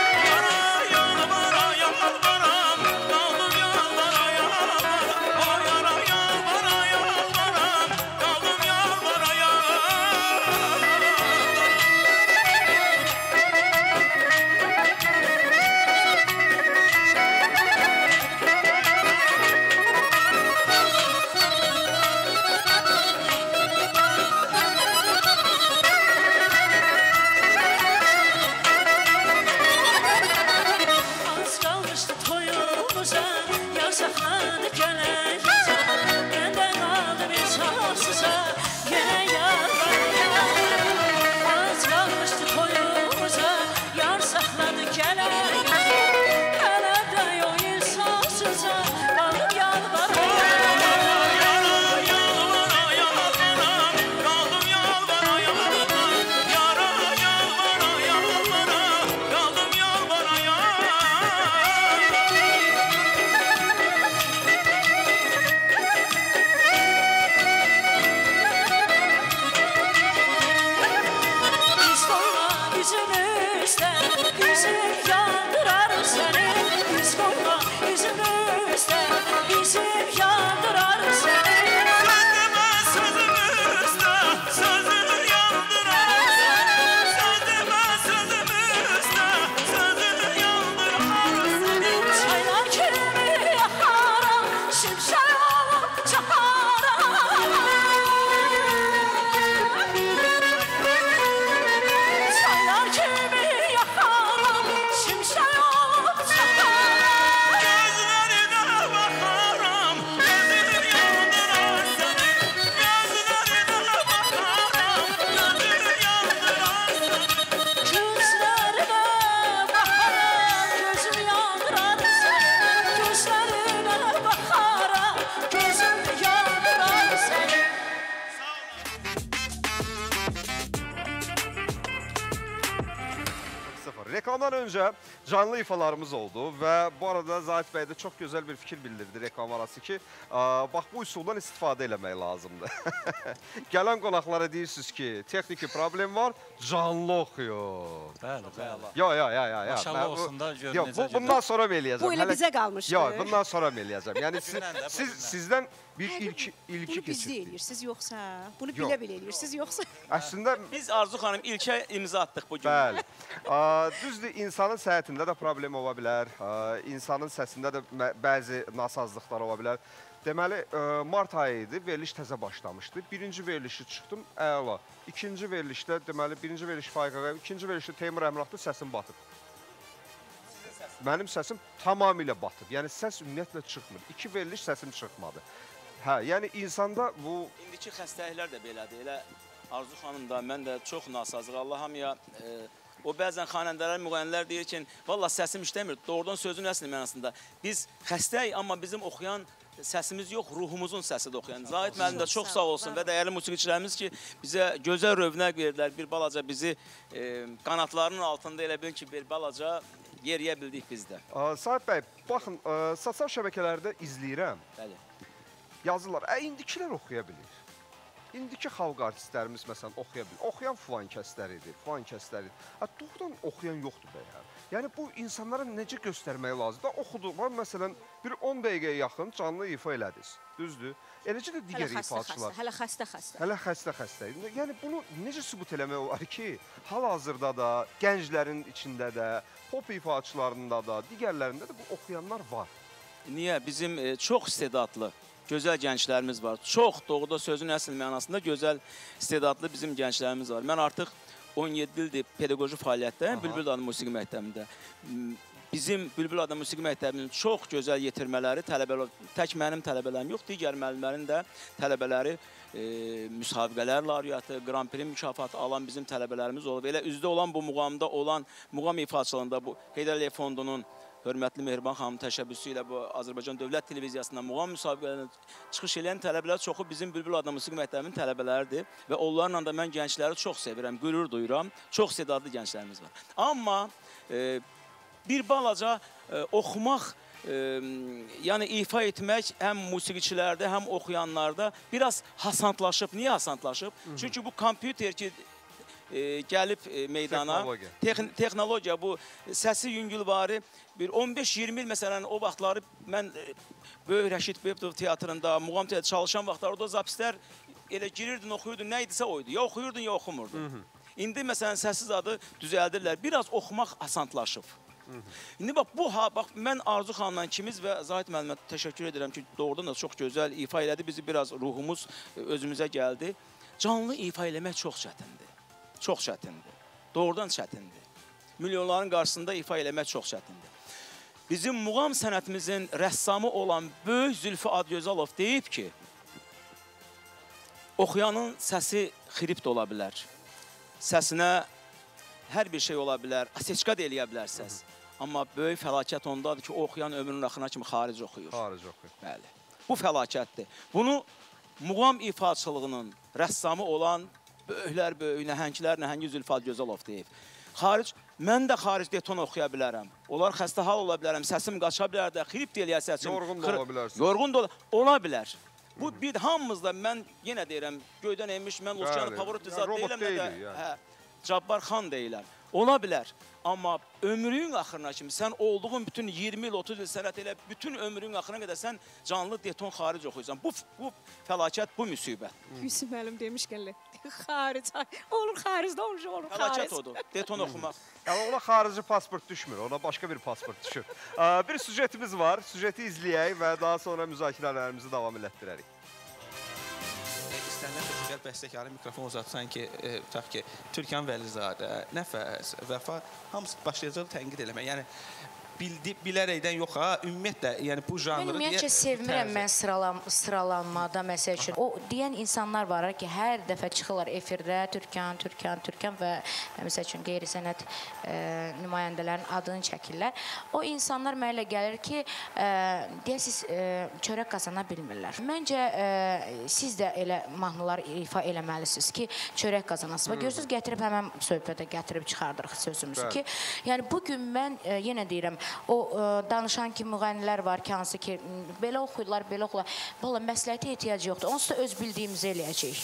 Reklamdan önce canlı ifalarımız oldu ve bu arada Zahid Bey de çok güzel bir fikir bildirdi reklam arası ki bak bu üsuldan istifadə eləmək lazımdır. Gələn qonaqlara deyirsiniz ki texniki problem var, canlı oxuyun. Bəli, bəli. Yo. Maşallah olsun da görün necə gedir. Bundan sonra mı eləyəcəm? Bu elə bizə qalmışdı. Yo, bundan sonra mı eləyəcəm? Yəni sizdən bir ilki Bunu keçir. bizdə eləyirsiniz yoxsa? Bunu bilə-bilə eləyirsiniz yoxsa? Əslində Biz Arzu xanım ilkə imza atdıq bu gün. bəli. Düzdür, insanın səhhətində də problem ola bilər. İnsanın səsində də bəzi nasazlıqlar ola bilər. Deməli, mart ayı idi, veriliş təzə başlamışdı. Birinci verilişi çıxdım, əla. İkinci verilişdə, deməli, birinci veriliş Faiqağa, ikinci verilişdə Teymur Əmrahda səsim batıb. Mənim səsim tamamilə batıb. Yəni, səs ümumiyyətlə çıxmır. İki veriliş səsim çıxmadı. Hə, yəni insanda bu... İndiki xəstəliklər də belədir. Elə Arzu xanım da, mən də çox nasazıq. Allah hamıya... O bəzən xanəndələr, müğənnilər deyir ki, valla səsim işləmir. Doğrudan sözün əsli mənasında. Biz xəstəyik, amma bizim oxuyan səsimiz yox, ruhumuzun səsidir oxuyan. Zahid müəllim də çox sağ olsun və dəyərli musiqiçilərimiz ki, bizə gözəl rövnəq verdilər. Bir balaca bizi qanatlarının altında elə bil ki, bir balaca yeriyə bildik biz də. Sahib bəy, baxın, sosial şəbəkələrdə izləyirəm. Bəli. Yazırlar, indikilər oxuya bilir. İndiki xalq artistlərimiz məsələn oxuya bilir. Oxuyan filan kəsləridir, filan kəsləridir. Doğrudan oxuyan yoxdur bəy. Yəni bu insanlara necə göstərmək lazımdır? Oxuduqlar, məsələn, bir 10 dəqiqəyə yaxın canlı ifa elədiniz. Düzdür? Eləcə də digər ifaçılar. Hələ xəstə-xəstə. Hələ xəstə-xəstə. Yəni bunu necə sübut eləmək olar ki, hal-hazırda da, gənclərin içində də, pop ifaçılarında da, digərlərində də bu oxuyanlar var. Niyə? Bizim çox istedadlı, gözəl gənclərimiz var. Çox, doğruda sözün əsl mənasında gözəl istedadlı bizim gənclərimiz var. Mən artıq 17 ildir pedaqoji fəaliyyətdəyim Bülbül Adı Musiqi Məktəbində. Bizim Bülbül Adı Musiqi Məktəbinin çox gözəl yetirmələri, tək mənim tələbələrim yox, digər müəllimlərin də tələbələri müsabiqələr laureatı, Grand Prix mükafatı alan bizim tələbələrimiz olub. Elə üzdə olan bu muğamda olan, muğam ifaçılığında bu Heydər Əliyev Fondunun hörmətli Mehriban xanımın təşəbbüsü ilə bu Azərbaycan Dövlət Televiziyasında muğam müsabiqələrində çıxış edən tələbələr çoxu bizim Bülbül Adı Musiqi Məktəbinin tələbələridir və onlarla da mən gəncləri çox sevirəm, qürur duyuram. Çox istedadlı gənclərimiz var. Amma bir balaca oxumaq, yəni ifa etmək həm musiqiçilərdə, həm oxuyanlarda biraz hasantlaşıb. Niyə hasantlaşıb? Çünki bu kompüter ki, gəlib meydana, texnologiya, bu səsi yüngülvari bir 15-20 il məsələn o vaxtları mən Böyük Rəşid Beyptov teatrında, muğam teatrında çalışan vaxtlar orada zapislər elə girirdin, oxuyurdun, nə idisə oydu. Ya oxuyurdun, ya oxumurdun. İndi məsələn səssiz adı düzəldirlər. Biraz oxumaq asantlaşıb. İndi bax, mən Arzu xanımla ikimiz və Zahid müəllimə təşəkkür edirəm ki, doğrudan da çox gözəl ifa elədi. Bizi biraz ruhumuz özümüzə gəldi. Canlı ifa eləmək çox çətindir. Çox çətindir. Doğrudan çətindir. Milyonların qarşısında ifa eləmək çox çətindir. Bizim muğam sənətimizin rəssamı olan Böyük Zülfü Adyözalov deyib ki, oxuyanın səsi xiript ola bilər. Səsinə hər bir şey ola bilər, aseçka da eləyə bilər səs. Amma böyük fəlakət ondadır ki, oxuyan ömrünün axına kimi xaric oxuyur. Xaric oxuyur. Bəli. Bu fəlakətdir. Bunu muğam ifaçılığının rəssamı olan böyüklər böyük, nəhənglər nəhəngi Zülfü Adyözalov deyib. Xaric, mən də xaric deton oxuya bilərəm. Onlar xəstə hal ola bilərəm, səsim qaça bilər də, xirip deyə səsim. Yorğun da ola bilərsin. Yorğun da ola bilər. Bu bir hamımızda, mən yenə deyirəm, göydən emiş, mən Luciano Pavarotti zad deyiləm də, Cabbar xan deyiləm. Ola bilər. Amma ömrünün axırına kimi sən olduğun bütün 20 il, 30 il sənət elə, bütün ömrünün axırına qədər sən canlı deton xaric oxuyursan. Bu fəlakət, bu müsibət. Yusuf müəllim demişkən, xaric, olur xaricdə, olur xaric. Fəlakət odur, deton oxumaq. Ona xarici pasport düşmür, ona başqa bir pasport düşür. Bir süjetimiz var, süjeti izləyək və daha sonra müzakirələrimizi davam elətdirərik. İstənilən təşəkkür bəstəkarı mikrofon uzatsan ki, tutaq ki, Türkan Vəlizadə, Nəfəs, Vəfa hamısı başlayacaq tənqid eləmək. Yəni bilərəkdən yox ha, ümumiyyətlə, yəni bu janrı... Mən ümumiyyətcə sevmirəm mən sıralanmada, məsəl üçün. O deyən insanlar var ki, hər dəfə çıxırlar efirdə, Türkan və məsəl üçün qeyri-sənət nümayəndələrin adını çəkirlər. O insanlar mənə elə gəlir ki, deyəsiz, çörək qazana bilmirlər. Məncə, siz də elə mahnılar ifa eləməlisiniz ki, çörək qazanasınız. Və görürsünüz, gətirib həmən söhbətə gətirib çıxardırıq sözümüzü ki, yəni bugün mən yenə deyirəm, o danışan ki, müğənnilər var ki, hansı ki, belə oxuyurlar, belə oxuyurlar. Valla məsləhətə ehtiyac yoxdur. Onsuz da öz bildiyimizi eləyəcəyik.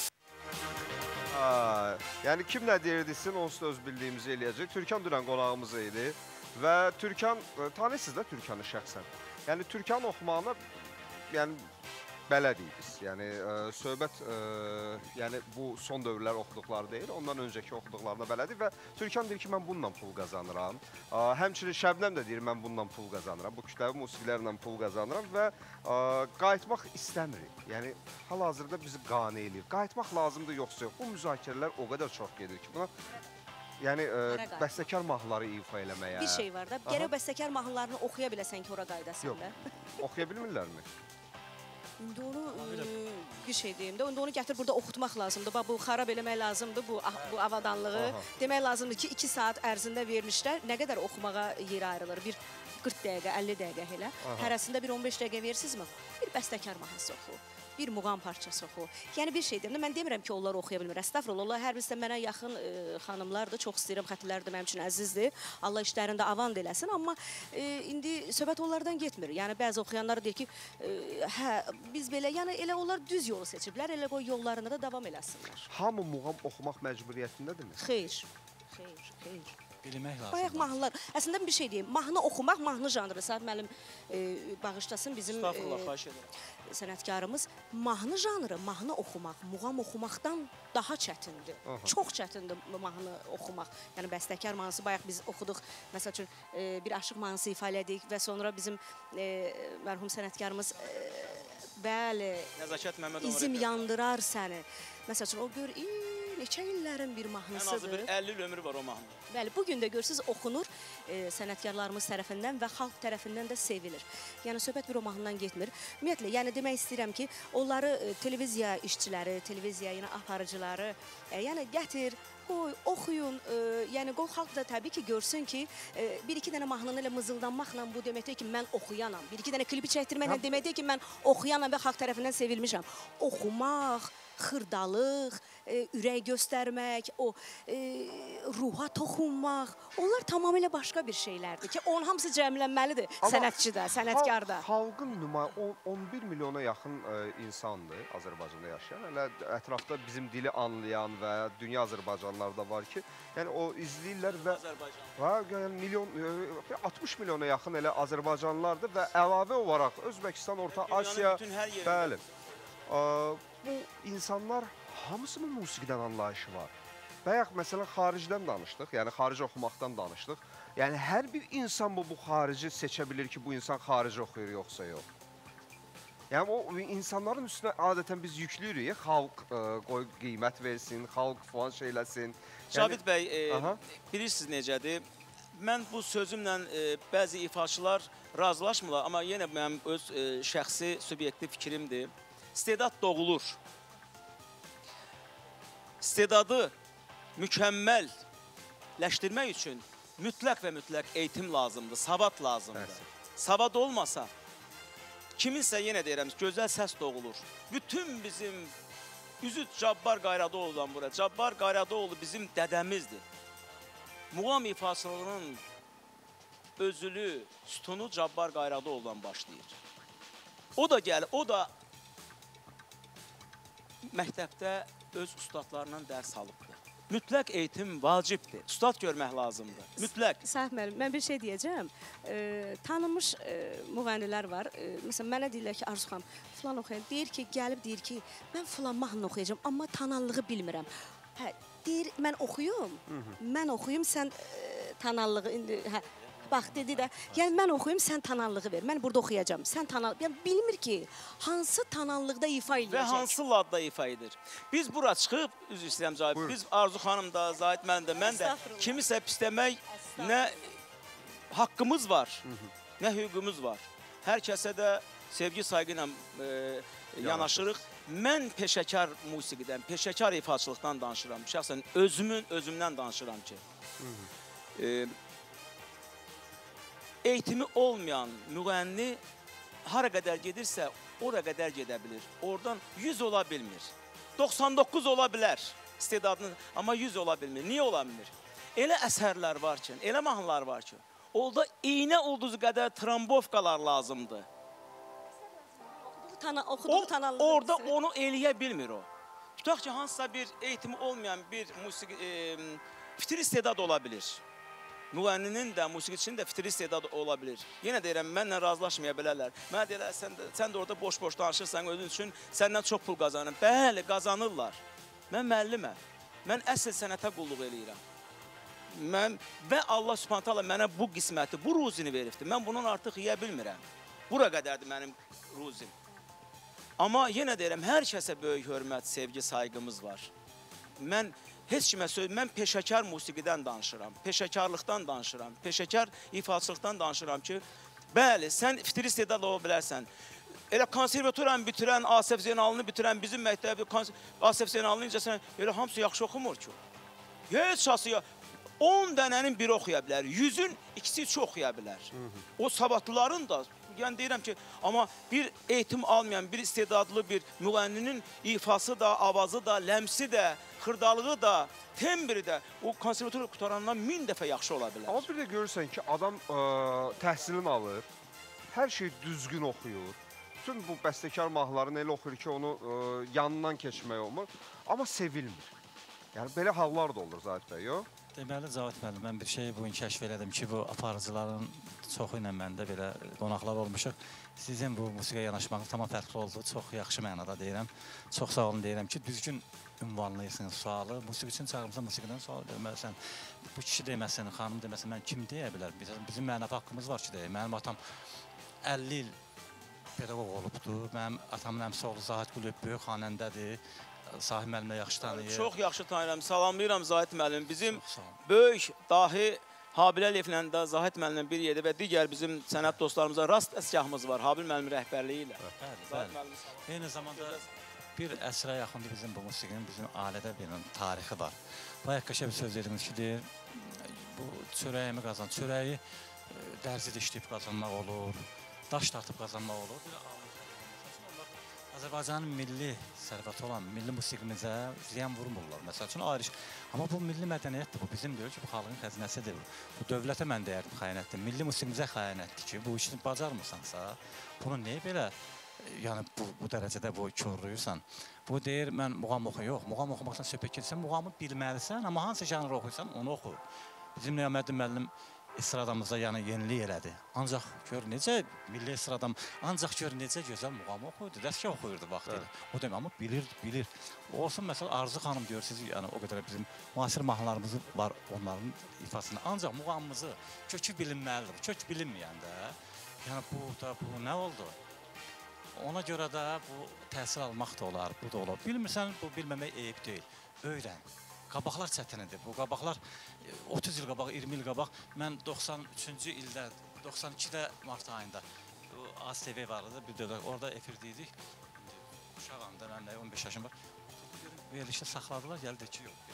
Yəni, kim nə deyirdisin, onsuz da öz bildiyimizi eləyəcək. Türkan dünən qonağımız idi və Türkan, tanıyırsınız da Türkanı şəxsən. Yəni, Türkanın oxumağına, yəni, bələdiyik biz. Yəni, söhbət, yəni, bu son dövrlər oxuduqları deyil, ondan öncəki oxuduqlarına bələdik və Türkan deyir ki, mən bununla pul qazanıram. Həmçinin Şəbnəm də deyir, mən bununla pul qazanıram. Bu kütləvi musiqilərlə pul qazanıram və qayıtmaq istəmirik. Yəni, hal-hazırda bizi qane eləyir. Qayıtmaq lazımdır, yoxsa yox. Bu müzakirələr o qədər çox gedir ki, buna yəni, bəstəkar mahnıları ifa eləməyə... Bir şey var da, gərək bəstəkar mahnılarını oxuya biləsən ki, ora qaydasən da. Yox, oxuya bilmirlərmi? İndi onu bir şey deyim də, onu gətir burada oxutmaq lazımdır. Bu xarab eləmək lazımdır, bu avadanlığı. Demək lazımdır ki, 2 saat ərzində verilmişlər, nə qədər oxumağa yer ayrılır? Bir 40 dəqiqə, 50 dəqiqə elə. Hərəsində bir 15 dəqiqə verirsinizmi? Bir bəstəkar mahnısı oxu. bir muğam parçası oxu. Yəni bir şey deyim, mən demirəm ki, onlar oxuya bilmir. Əstəğfurullah, onlar hər birisi mənə yaxın xanımlardır, çox istəyirəm, xətirləri də mənim üçün əzizdir. Allah işlərində avand eləsin, amma indi söhbət onlardan getmir. Yəni bəzi oxuyanlar deyir ki, hə, biz belə, yəni elə onlar düz yolu seçiblər, elə qoy yollarında da davam eləsinlər. Hamı muğam oxumaq məcburiyyətindədirmi? Xeyr, xeyr, xeyr. Bilmək lazım. Bayaq mahnılar. Əslində bir şey deyim, mahnı oxumaq, mahnı janrı. Saat müəllim bağışlasın bizim sənətkarımız. Mahnı janrı, mahnı oxumaq, muğam oxumaqdan daha çətindir. Çox çətindir mahnı oxumaq. Yəni bəstəkar mahnısı bayaq biz oxuduq. Məsəl üçün bir aşıq mahnısı ifa elədik və sonra bizim mərhum sənətkarımız bəli, izim yandırar səni. Məsəl üçün o gör, neçə illərin bir mahnısıdır. Ən azı bir 50 il ömrü var o mahnı. Bəli, bugün də görürsünüz oxunur sənətkarlarımız tərəfindən və xalq tərəfindən də sevilir. Yəni söhbət bir o mahnıdan getmir. Ümumiyyətlə, yəni demək istəyirəm ki, onları televiziya işçiləri, televiziya aparıcıları, yəni gətir, qoy, oxuyun. Yəni qoy xalq da təbii ki görsün ki, bir-iki dənə mahnını ilə mızıldanmaqla bu deməkdir ki, mən oxuyanam. Bir-iki dənə klipi çəkdirməklə deməkdir ki, mən oxuyanam və xalq tərəfindən sevilmişəm. Oxumaq, xırdalıq, ürək göstərmək, o ruha toxunmaq, onlar tamamilə başqa bir şeylərdir ki, onun hamısı cəmlənməlidir sənətçidə, sənətkarda. Xalqın 11 milyona yaxın insandır Azərbaycanda yaşayan. Hələ ətrafda bizim dili anlayan və dünya Azərbaycanlılar da var ki, yəni o izləyirlər və milyon, 60 milyona yaxın elə Azərbaycanlılardır və əlavə olaraq Özbəkistan, Orta Asiya, bəli. Bu insanlar hamısının musiqidən anlayışı var. Bayaq məsələn xaricdən danışdıq, yəni xarici oxumaqdan danışdıq. Yəni hər bir insan bu xarici seçə bilir ki, bu insan xarici oxuyur yoxsa yox. Yəni o insanların üstünə adətən biz yüklüyürük, xalq qoy qiymət versin, xalq falan şeyləsin. Cavid bəy, bilirsiniz necədir? Mən bu sözümlə bəzi ifaçılar razılaşmırlar, amma yenə mənim öz şəxsi, subyektiv fikrimdir. İstedad doğulur. İstedadı mükəmməlləşdirmək üçün mütləq və mütləq eğitim lazımdır, savad lazımdır. Savad olmasa, kiminsə yenə deyirəm, gözəl səs doğulur. Bütün bizim üzü Cabbar Qayradoğlu'dan bura. Cabbar Qayradoğlu bizim dədəmizdir. Muğam ifaçılığının özülü, sütunu Cabbar Qayradoğlu'dan başlayır. O da gəlir, o da məktəbdə öz ustadlarından dərs alıbdır. Mütləq eğitim vacibdir. Ustad görmək lazımdır. Mütləq. Səhv müəllim, mən bir şey deyəcəm. Tanınmış müğənnilər var. Məsələn, mənə deyirlər ki, Arzu xanım, filan oxuyun. Deyir ki, gəlib deyir ki, mən filan mahnı oxuyacağım, amma tananlığı bilmirəm. Hə, deyir, mən oxuyum, sən tananlığı, hə, bax, dedi də, yəni mən oxuyum, sən tananlığı ver. Mən burada oxuyacağım. Sən tananlığı, yəni bilmir ki, hansı tananlıqda ifa edəcək. Və hansı ladda ifa edir. Biz bura çıxıb, üzr istəyirəm Cahit, biz Arzu xanım da, Zahid mən də kimisə pisləmək nə haqqımız var, nə hüququmuz var. Hər kəsə də sevgi, sayğı ilə yanaşırıq. Mən peşəkar musiqidən, peşəkar ifaçılıqdan danışıram. Şəxsən özümdən danışıram ki, eğitimi olmayan müğənni hara qədər gedirsə, ora qədər gedə bilir. Oradan 100 ola bilmir. 99 ola bilər istedadını, amma 100 ola bilmir. Niyə ola bilmir? Elə əsərlər var ki, elə mahnılar var ki, orada iynə olduğu qədər trombovkalar lazımdır. Orada onu eləyə bilmir o. Tutaq ki, hansısa bir eğitimi olmayan bir fitil istedad ola bilir. Müğənninin də, musiqiçinin də fitri istedadı ola bilir. Yenə deyirəm, mənlə razılaşmaya bilərlər. Mənə deyirlər, sən də orada boş-boş danışırsan, özün üçün səndən çox pul qazanır. Bəli, qazanırlar. Mən müəlliməm. Mən əsl sənətə qulluq eləyirəm. Və Allah Subhanahu taala mənə bu qisməti, bu ruzini veribdir. Mən bunun artıq yeyə bilmirəm. Bura qədərdir mənim ruzim. Amma yenə deyirəm, hər kəsə böyük hörmət, sevgi, sayğımız var. Mən heç kimə söyləyəm, mən peşəkar musiqidən danışıram, peşəkarlıqdan danışıram, peşəkar ifaçılıqdan danışıram ki, bəli, sən fitri istedad ola bilərsən. Elə konservaturanı bitirən, Asif Zeynalını bitirən, bizim məktəbi Asif Zeynalını incəsən, elə hamısı yaxşı oxumur ki. Heç şası ya, 10 dənənin biri oxuya bilər, 100-ün ikisi üçü oxuya bilər. O savadlıların da Yəni deyirəm ki, amma bir eğitim almayan, bir istedadlı bir müğənninin ifası da, avazı da, ləmsi də, xırdalığı da, tembri də o konservatoriya qutarandan 1000 dəfə yaxşı ola bilər. Amma bir də görürsən ki, adam təhsilini alır, hər şey düzgün oxuyur. Bütün bu bəstəkar mahnılarını elə oxuyur ki, onu yanından keçmək olmur, amma sevilmir. Yəni, belə hallar da olur Zahid bəy, yox? Deməli, Zahid müəllim, mən bir şey bugün kəşf elədim ki, bu aparıcıların çoxu ilə məndə belə qonaqlar olmuşuq. Sizin bu musiqiyə yanaşmağınız tamam fərqli oldu. Çox yaxşı mənada deyirəm. Çox sağ olun deyirəm ki, düzgün ünvanlayırsınız sualı. Musiqi üçün çağırmışsan, musiqidən sual deməlisən. Bu kişi deməsin, xanım deməsin, mən kim deyə bilər? Bizim mənəvi haqqımız var ki, deyək. Mənim atam 50 il pedaqoq olubdur. Mənim atamın əmsi oğlu Zahid Quliyyev böyük xanəndədir. Sahib müəllimlə yaxşı tanıyır. Çox yaxşı tanıyıram. Salamlayıram Zahid müəllim. Bizim böyük dahi Habil Əliyevlə də Zahid müəllimlə bir yerdə və digər bizim sənət dostlarımıza rast əsgahımız var. Habil müəllimin rəhbərliyi ilə. Bəli. Eyni zamanda bir əsrə yaxındır bizim bu musiqinin, bizim ailədə bir tarixi var. Bayaq qəşəng bir söz dediniz ki, deyir, bu çörəyimi qazan, çörəyi dərzidə işləyib qazanmaq olur, daş tartıb qazanmaq olur. Azərbaycanın milli sərvəti olan milli musiqimizə ziyan vurmurlar. Məsəl üçün ayrı. Amma bu milli mədəniyyətdir. Bu bizim deyil ki, bu xalqın xəzinəsidir. Bu dövlətə mən deyərdim xəyanətdir. Milli musiqimizə xəyanətdir ki, bu işini bacarmırsansa, bunu niyə belə yəni bu dərəcədə bu körlüyürsən? Bu deyir, mən muğam oxuyum. Yox, muğam oxumaqdan söhbət gedirsən, muğamı bilməlisən, amma hansı janr oxuyursan, onu oxu. Bizim Niyaməttin müəllim estradamızda yəni yenilik elədi. Ancaq gör necə milli estradam, ancaq gör necə gözəl muğam oxuyurdu, dəstgah oxuyurdu vaxtıyla. O demək, amma bilir. Olsun, məsələn, Arzu xanım görürsünüz, yəni o qədər bizim müasir mahnılarımız var onların ifasında. Ancaq muğamımızı kökü bilinməlidir. Kök bilinməyəndə, yəni bu nə oldu? Ona görə də bu təhsil almaq da olar, bu da olar. Bilmirsən, bu bilməmək eyib deyil. Öyrən. Qabaqlar çətinidir. Bu qabaqlar 30 il qabaq, 20 il qabaq mən 93-cü ildə, 92-də mart ayında ASTV vardı, bir dövlət. Orada efirdeydik. Uşağım da, mən 15 yaşım var. Verilişdə saxladılar, gəldi ki, yox.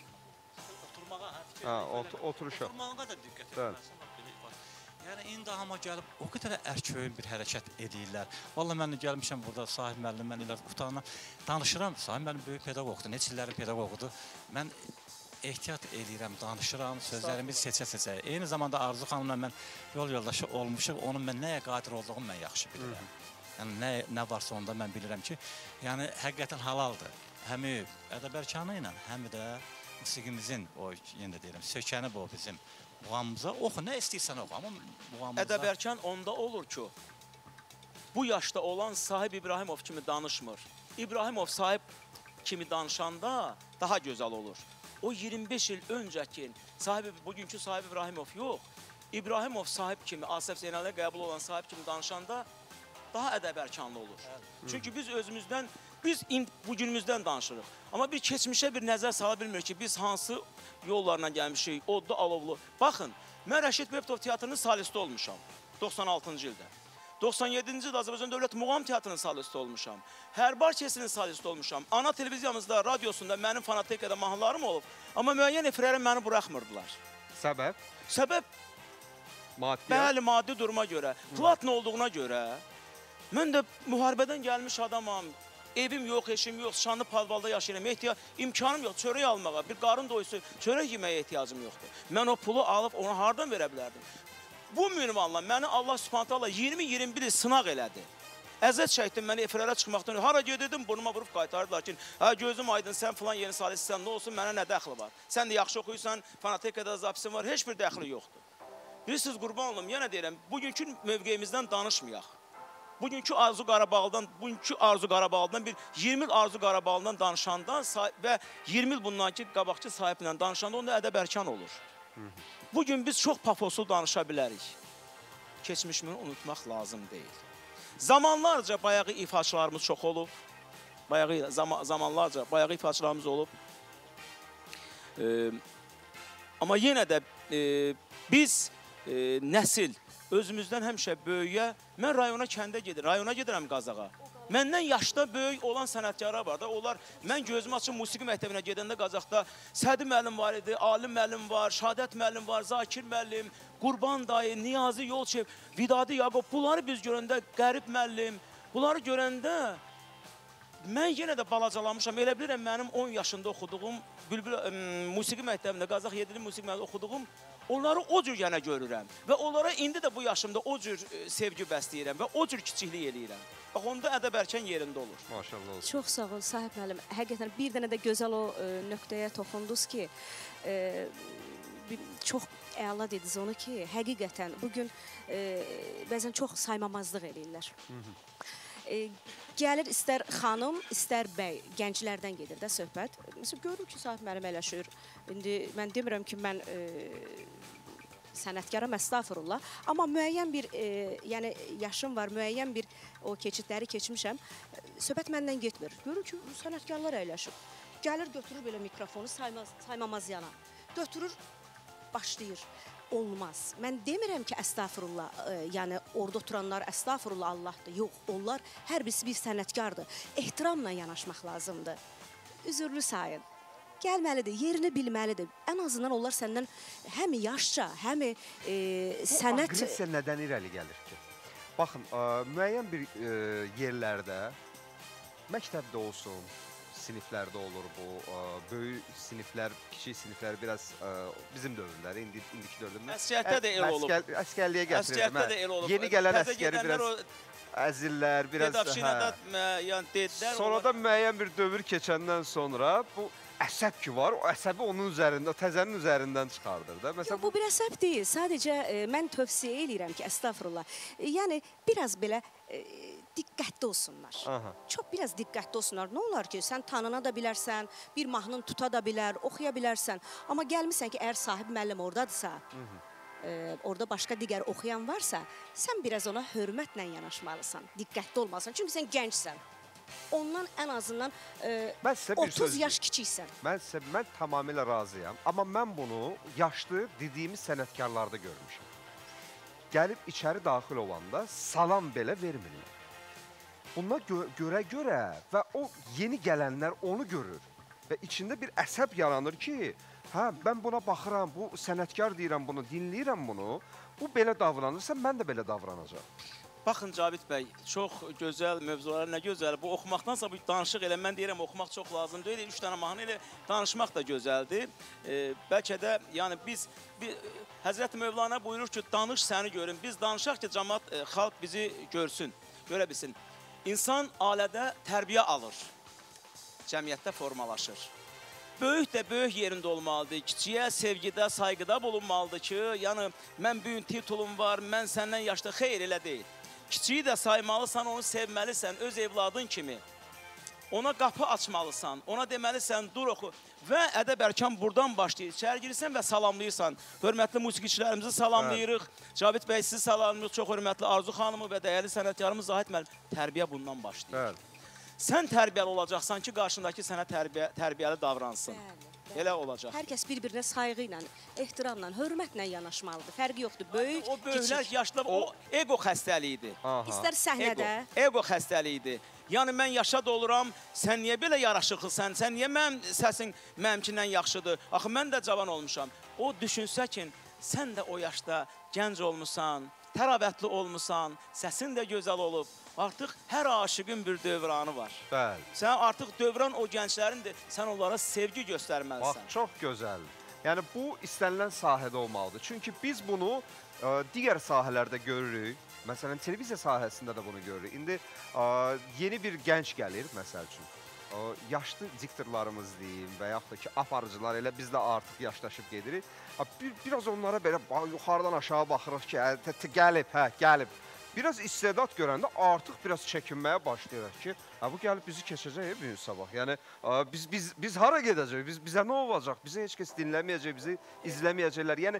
Oturmağa, oturuşa. Oturmağa da diqqət etməlisən. Yəni, indi hamı gəlib, o qədər ərköyün bir hərəkət edirlər. Vallahi mən gəlmişəm burada, Sahib müəllim, mən ilə qutanla danışıram. Sahib müəllim böyük pedaqoqdur, neçə illərin pedaqoqudur. Mən ehtiyat edirəm, danışıram, sözlərimi seçə-seçə. Eyni zamanda Arzu xanımla mən yol yoldaşı olmuşuq, onun mən nəyə qadir olduğumu mən yaxşı bilirəm. Yəni, nə varsa onda mən bilirəm ki, yəni, həqiqətən halaldır. Həmi ədəbərkanı ilə, həmi də musiqimizin, o, yenə də deyirəm, sökəni bu bizim muğamımıza oxu, nə istəyirsən oxu, amma muğamımıza... Ədəbərkan onda olur ki, bu yaşda olan Sahib İbrahimov kimi danışmır. İbrahimov sahib kimi danışanda daha gözəl olur. O 25 il öncəki bugünkü Sahib İbrahimov yox, İbrahimov sahib kimi, Asəf Zeynələ qəbul olan sahib kimi danışanda daha ədəbərkanlı olur. Çünki biz özümüzdən, biz bugünümüzdən danışırıq. Amma bir keçmişə bir nəzər sala bilmirik ki, biz hansı yollarla gəlmişik, odlu, alovlu. Baxın, mən Rəşid Bebtov teatrının solisti olmuşam 96-cı ildə. 97-ci ildə Azərbaycan Dövlət Muğam Teatrının solisti olmuşam. Hərbi orkestrinin solisti olmuşam. Ana televiziyamızda, radyosunda mənim fonotekada mahnılarım olub. Amma müəyyən efirlərə məni buraxmırdılar. Səbəb? Səbəb? Maddi? Bəli, maddi duruma görə. Platın olduğuna görə. Mən də müharibədən gəlmiş adamam. Evim yox, eşim yox, şanlı palvalda yaşayıram. İmkanım yox, çörək almağa, bir qarın doyusu, çörək yeməyə ehtiyacım yoxdur. Mən o pulu alıb ona hardan verə bilərdim? Bu minvallah məni Allah Subhanahu taala 20-21 il sınaq elədi. Əzət çəkdim, məni efirlərə çıxmaqdan. Hara gedirdim, burnuma vurub qaytardılar ki, hə gözüm aydın, sən filan yeni solistsən, nə olsun, mənə nə dəxli var? Sən də yaxşı oxuyursan, fonotekada zapisin var, heç bir dəxli yoxdur. Bilirsiniz, qurban olum, yenə deyirəm, bugünkü mövqeyimizdən danışmayaq. Bugünkü Arzu Qarabağlıdan bir 20 il Arzu Qarabağlıdan danışanda və 20 il bundan ki, qabaqçı sahiblə danışanda onda ədəb-ərkan olur. Bugün biz çox pafoslu danışa bilərik. Keçmişini unutmaq lazım deyil. Zamanlarca bayağı ifaçılarımız çox olub. Zamanlarca bayağı ifaçılarımız olub. Amma yenə də biz nəsil özümüzdən həmişə böyüyə, mən rayona kəndə gedirəm Qazağa. Məndən yaşda böyük olan sənətkarlar var da, onlar, mən gözümü açıb musiqi məktəbinə gedəndə Qazaqda Sədi müəllim var idi, Alim müəllim var, Şadət müəllim var, Zakir müəllim, Qurban dayı, Niyazi Yolçev, Vidadi Yaqub, bunları biz görəndə, Qərib müəllim, bunları görəndə mən yenə də balacalamışam. Elə bilirəm, mənim 10 yaşında oxuduğum musiqi məktəbində, Qazax 7-li musiqi məktəbində oxuduğum, onları o cür yenə görürəm. Və onlara indi də bu yaşımda o cür sevgi bəsləyirəm və o cür kiçiklik eləyirəm. Bax, onda ədəb erkən yerində olur. Maşallah olsun. Çox sağ ol, Sahib müəllim. Həqiqətən bir dənə də gözəl o nöqtəyə toxundunuz ki, çox əla dediniz onu ki, həqiqətən bugün bəzən çox saymamazlıq eləyirlər. Gəlir istər xanım, istər bəy, gənclərdən gedir də söhbət. Məsələn, görürüm ki, Sahib müəllim eləşir. İndi mən demirəm ki, mən sənətkaram, əstağfurullah. Amma müəyyən bir, yəni yaşım var, müəyyən bir o keçidləri keçmişəm. Söhbət məndən getmir. Görür ki, sənətkarlar əyləşib. Gəlir, götürür belə mikrofonu, saymamaz yana. Götürür, başlayır. Olmaz. Mən demirəm ki, əstağfurullah, yəni orada oturanlar əstağfurullah Allahdır. Yox, onlar hər birisi bir sənətkardır. Ehtiramla yanaşmaq lazımdır. Üzürlü sayın. Gəlməlidir, yerini bilməlidir. Ən azından onlar səndən həm yaşca, həm sənət... Bu aqressiya nədən irəli gəlir ki? Baxın, müəyyən bir yerlərdə, məktəbdə olsun, siniflərdə olur bu, böyük siniflər, kiçik siniflər biraz bizim dövrləri, indiki dövrdə. Əskərdə də el olub. Əskərliyə gətirirdim. Əskərdə də el olub. Yeni gələn əskəri biraz əzirlər, biraz... Pedavşinədə dedilər. Sonradan müəyyən bir dövr keçəndən sonra bu əsəb ki var, o əsəbi onun üzərində, təzənin üzərindən çıxardır da. Yox, bu bir əsəb deyil. Sadəcə mən tövsiyə edirəm ki, əstağfurullah. Yəni, biraz belə diqqətli olsunlar. Çox biraz diqqətli olsunlar. Nə olar ki, sən tanına da bilərsən, bir mahnın tuta da bilər, oxuya bilərsən. Amma gəlmirsən ki, əgər Sahib müəllim oradadırsa, orada başqa digər oxuyan varsa, sən biraz ona hörmətlə yanaşmalısan, diqqətli olmalısan. Çünki sən gəncsən. Ondan ən azından 30 yaş kiçiksən. Mən tamamilə razıyam. Amma mən bunu yaşlı dediyimiz sənətkarlarda görmüşəm. Gəlib içəri daxil olanda salam belə vermirlər. Buna görə və o yeni gələnlər onu görür. Və içində bir əsəb yaranır ki, hə, mən buna baxıram, bu sənətkar deyirəm bunu, dinləyirəm bunu. Bu belə davranırsa, mən də belə davranacaq. Baxın Cavid bəy, çox gözəl mövzular, nə gözəl. Bu oxumaqdansa bu danışıq elə, mən deyirəm oxumaq çox lazımdır. Elə 3 dənə mahnı ilə danışmaq da gözəldir. Bəlkə də, yəni biz, Həzrəti Mövlana buyurur ki, danış səni görün. Biz danışaq ki, cəmaat, xalq bizi görsün, görə bilsin. İnsan alədə tərbiyə alır, cəmiyyətdə formalaşır. Böyük də böyük yerində olmalıdır, kiçiyə sevgidə, sayğıda bulunmalıdır ki, yəni mən büyün titulum var, mən səndən yaşlı, xeyr elə deyil. Kiçiyi də saymalısan, onu sevməlisən, öz evladın kimi. Ona qapı açmalısan, ona deməlisən, dur oxu. Və ədəb ərkan buradan başlayır. İçəri girirsən və salamlayırsan. Hörmətli musiqiçilərimizi salamlayırıq. Cavid bəy sizi salamlayırıq. Çox hörmətli Arzu xanımı və dəyərli sənətkarımız Zahid müəllim. Tərbiyə bundan başlayır. Sən tərbiyəli olacaqsan ki, qarşındakı sənə tərbiyəli davransın. Elə olacaq. Hər kəs bir-birinə sayğı ilə, ehtiramla, hörmətlə yanaşmalıdır. Fərqi yoxdur. Böyük, o böyüklər, yaşlılar, o ego xəstəliyidir. İstər səhnədə. Ego xəstəliyidir. Yəni, mən yaşad oluram, sən niyə belə yaraşıqlısan, sən niyə mənim səsin mənimkindən yaxşıdır? Axı, mən də cavan olmuşam. O düşünsə ki, sən də o yaşda gənc olmuşsan, təravətli olmuşsan, səsin də gözəl olub. Artıq hər aşıqın bir dövranı var. Bəli. Sən artıq dövran o gənclərindir, sən onlara sevgi göstərməlisən. Bax, çox gözəl. Yəni, bu istənilən sahədə olmalıdır. Çünki biz bunu digər sahələrdə görürük. Məsələn, televiziya sahəsində də bunu görürük. İndi yeni bir gənc gəlir, məsəl üçün. Yaşlı diktorlarımız deyim və yaxud da ki, aparıcılar elə biz də artıq yaşlaşıb gedirik. Biraz onlara belə yuxarıdan aşağı baxırıq ki, gəlib. Biraz istedad görəndə artıq biraz çəkinməyə başlayırıq ki, bu gəlib bizi keçəcək bir gün sabah. Yəni, biz hara gedəcək, bizə nə olacaq, bizi heç kəs dinləməyəcək, bizi izləməyəcəklər. Yəni,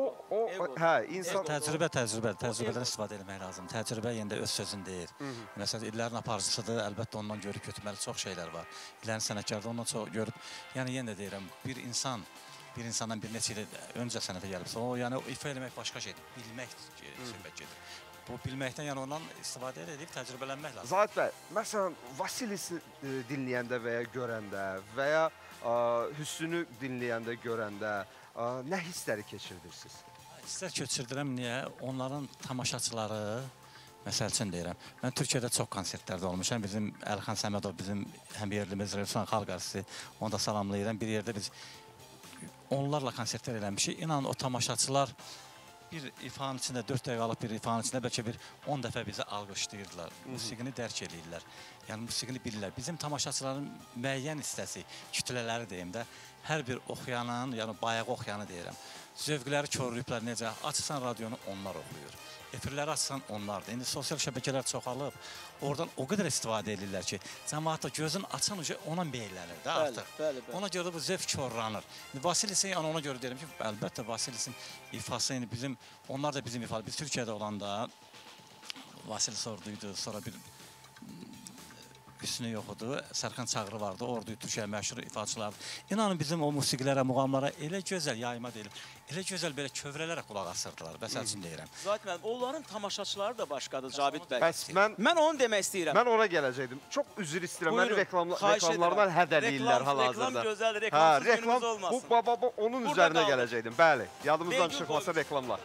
insan... Təcrübədən istifadə etmək lazım. Təcrübə yenə də öz sözün deyir. Məsələn, illərin aparıcısıdır, əlbəttə ondan görüb götürməli çox şeylər var. İllərin sənətkarda ondan çox görüb, yəni yenə də deyirəm, bir insandan bir neçə il öncə sənətə gəlibsə, o ifa eləmək başqa şeydir, bilmək söhbət gedir. Bu bilməkdən, yəni ondan istifadə edib təcrübələnmək lazım. Zahid bəy, məsələn, Vasilisi dinləyəndə və ya görəndə və ya Hüsnünü dinləyəndə, görəndə nə hissləri keçirirsiniz? İstər köçürdürəm, niyə? Onların tamaşaçıları, məsəl üçün deyirəm, mən Türkiyədə çox konsertlərdə olmuşam. Bizim Əlxan Səmədov, bizim həmyerlimiz Rövşən Xalq artisti, onu da salamlayıram. Bir yerdə biz onlarla konsertlər eləmişik. İnanın, o tamaşaçılar bir ifanın içində, 4 dəqiqalıq bir ifanın içində bəlkə bir 10 dəfə bizi alqışlayırdılar. Musiqini dərk edirlər. Yəni, musiqini bilirlər. Bizim tamaşaçıların müəyyən hissəsi, kütlələri deyim də, hər bir oxuyanın, yəni bayaq oxuyanı deyirəm, zövqləri körlüyüblər necə? Açsan radionu onlar oxuyur. Efirləri açsan onlardır. İndi sosial şəbəkələr çoxalıb, oradan o qədər istifadə edirlər ki, cəmaatda gözün açan ona meylənir də artıq. Ona görə də bu zövq körlanır. Vasilisin, yəni ona görə deyirəm ki, əlbəttə Vasilisin ifası, bizim, onlar da bizim ifadə. Biz Türkiyədə olanda Vasilis orduydu, sonra bir Hüsnü yoxudu, Sərxan Çağrı vardı, orduyu Türkiyə məşhur ifaçılardı. İnanın bizim o musiqilərə, muğamlara elə gözəl yayma deyilir, elə gözəl belə kövrələrə qulaq asırdılar, bəsəl üçün deyirəm. Zaten mən, onların tamaşaçıları da başqadır, Cavid bəy. Bəs mən onu demək istəyirəm. Mən ona gələcəkdim. Çox üzr istəyirəm, məni reklamlardan hədəliyirlər hal-hazırda. Reklam gözəldir, reklamsız günümüz olmasın. Bu, onun üzərinə gələcəkdim, bəli. Yadımızdan çıxmasa reklamlar.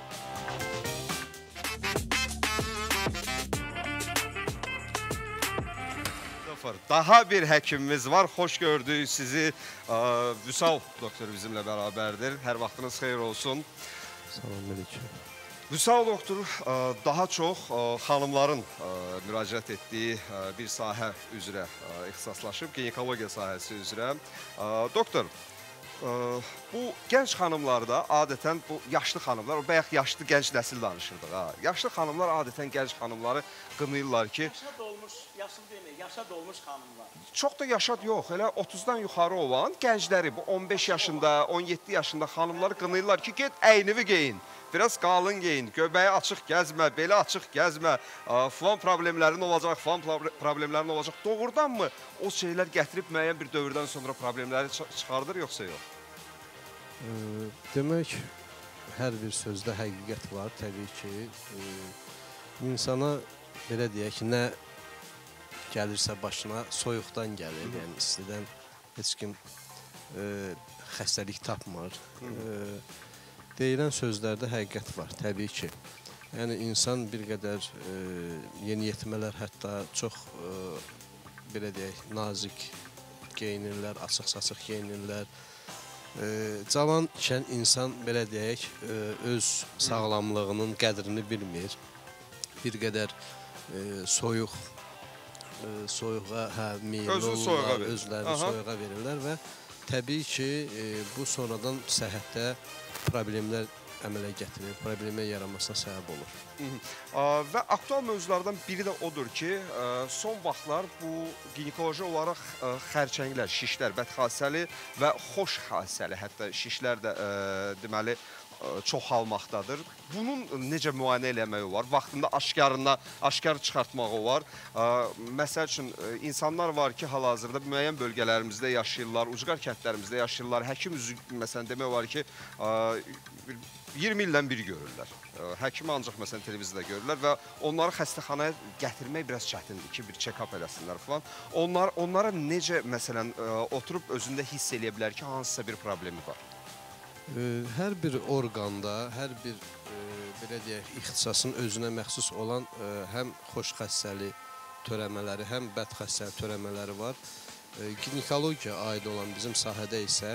Daha bir həkimimiz var. Xoş gördük sizi. Vüsal doktor bizimlə bərabərdir. Hər vaxtınız xeyir olsun. Salamünaleyküm. Vüsal doktor daha çox xanımların müraciət etdiyi bir sahə üzrə ixtisaslaşıb, ginekologiya sahəsi üzrə. Doktor, bu gənc xanımlarda adətən bu yaşlı xanımlar, bayaq yaşlı gənc nəsil danışırdıq. Yaşlı xanımlar adətən gənc xanımları qınayırlar ki... Yaşa dolmuş, yaşlı demək, yaşa dolmuş xanımlar. Çox da yaşad yox, elə 30-dan yuxarı olan gəncləri, bu 15 yaşında, 17 yaşında xanımları qınayırlar ki, get əynini geyin, biraz qalın geyin, göbəyi açıq gəzmə, belə açıq gəzmə, filan problemlərin olacaq, filan problemlərin olacaq. Doğrudanmı o şeylər gətirib müəyyən bir dövrdən sonra problemləri çıxardır, yoxsa yox? Demək, hər bir sözdə həqiqət var, təbii ki. İnsana, belə deyək ki, nə gəlirsə başına soyuqdan gəlir, yəni istidən heç kim xəstəlik tapmır. Deyilən sözlərdə həqiqət var, təbii ki. Yəni, insan bir qədər yeniyetmələr hətta çox, belə deyək, nazik geyinirlər, açıq-saçıq geyinirlər. Cavan ikən insan, belə deyək, öz sağlamlığının qədrini bilmir. Bir qədər soyuğa meyilli olurlar, özlərini soyuğa verirlər və təbii ki, bu sonradan səhhətdə problemlər əmələ gətirir, problemə yaranmasına səbəb olur. Və aktual mövzulardan biri də odur ki, son vaxtlar bu ginekoloji olaraq xərçənglər, şişlər, bədxasəli və xoş xasəli, hətta şişlər də deməli çoxalmaqdadır. Bunun necə müayinə eləmək olar? Vaxtında aşkar çıxartmaq olar. Məsəl üçün, insanlar var ki, hal-hazırda müəyyən bölgələrimizdə yaşayırlar, ucqar kəndlərimizdə yaşayırlar. Həkim üzü, məsələn, demək olar ki, 20 ildən bir görürlər. Həkimi ancaq, məsələn, televiziyada görürlər və onları xəstəxanaya gətirmək biraz çətindir ki, bir check-up eləsinlər falan. Onlara necə, məsələn, oturub özündə hiss eləyə bilər ki, hansısa bir problemi var? Hər bir orqanda, hər bir, belə deyək, ixtisasın özünə məxsus olan həm xoş xəstəli törəmələri, həm bəd xəstəli törəmələri var. Ginekologiya aid olan bizim sahədə isə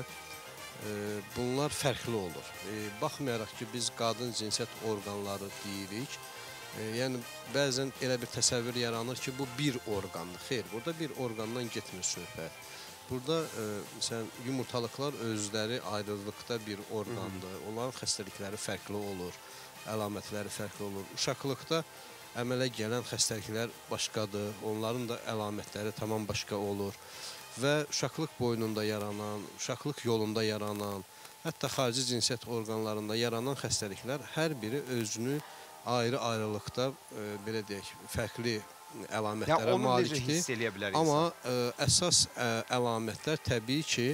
bunlar fərqli olur. Baxmayaraq ki, biz qadın cinsiyyət orqanları deyirik. Yəni, bəzən elə bir təsəvvür yaranır ki, bu bir orqandır. Xeyr, burada bir orqandan getmir söhbət. Burada, məsələn, yumurtalıqlar özləri ayrılıqda bir orqandır. Onların xəstəlikləri fərqli olur, əlamətləri fərqli olur. Uşaqlıqda əmələ gələn xəstəliklər başqadır, onların da əlamətləri tamam başqa olur. Və uşaqlıq boynunda yaranan, uşaqlıq yolunda yaranan, hətta xarici cinsiyyət orqanlarında yaranan xəstəliklər hər biri özünü ayrı-ayrılıqda, belə deyək, fərqli əlamətlərə malikdir. Amma əsas əlamətlər təbii ki,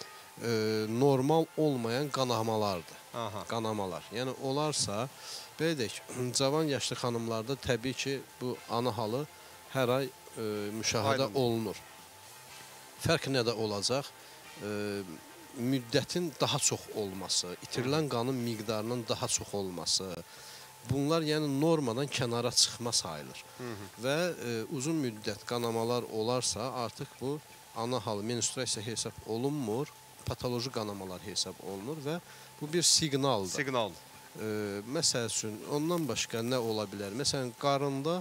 normal olmayan qanamalardır. Qanamalar. Yəni, olarsa, belə deyək, cavan yaşlı xanımlarda təbii ki, bu ana halı hər ay müşahidə olunur. Fərq nədə olacaq? müddətin daha çox olması, itirilən qanın miqdarının daha çox olması, bunlar yəni normadan kənara çıxma sayılır. Və uzun müddət qanamalar olarsa, artıq bu ana hal menstruasiya hesab olunmur, patoloji qanamalar hesab olunur və bu bir siqnaldır. Siqnaldır. Məsəl üçün, ondan başqa nə ola bilər? Məsələn, qarında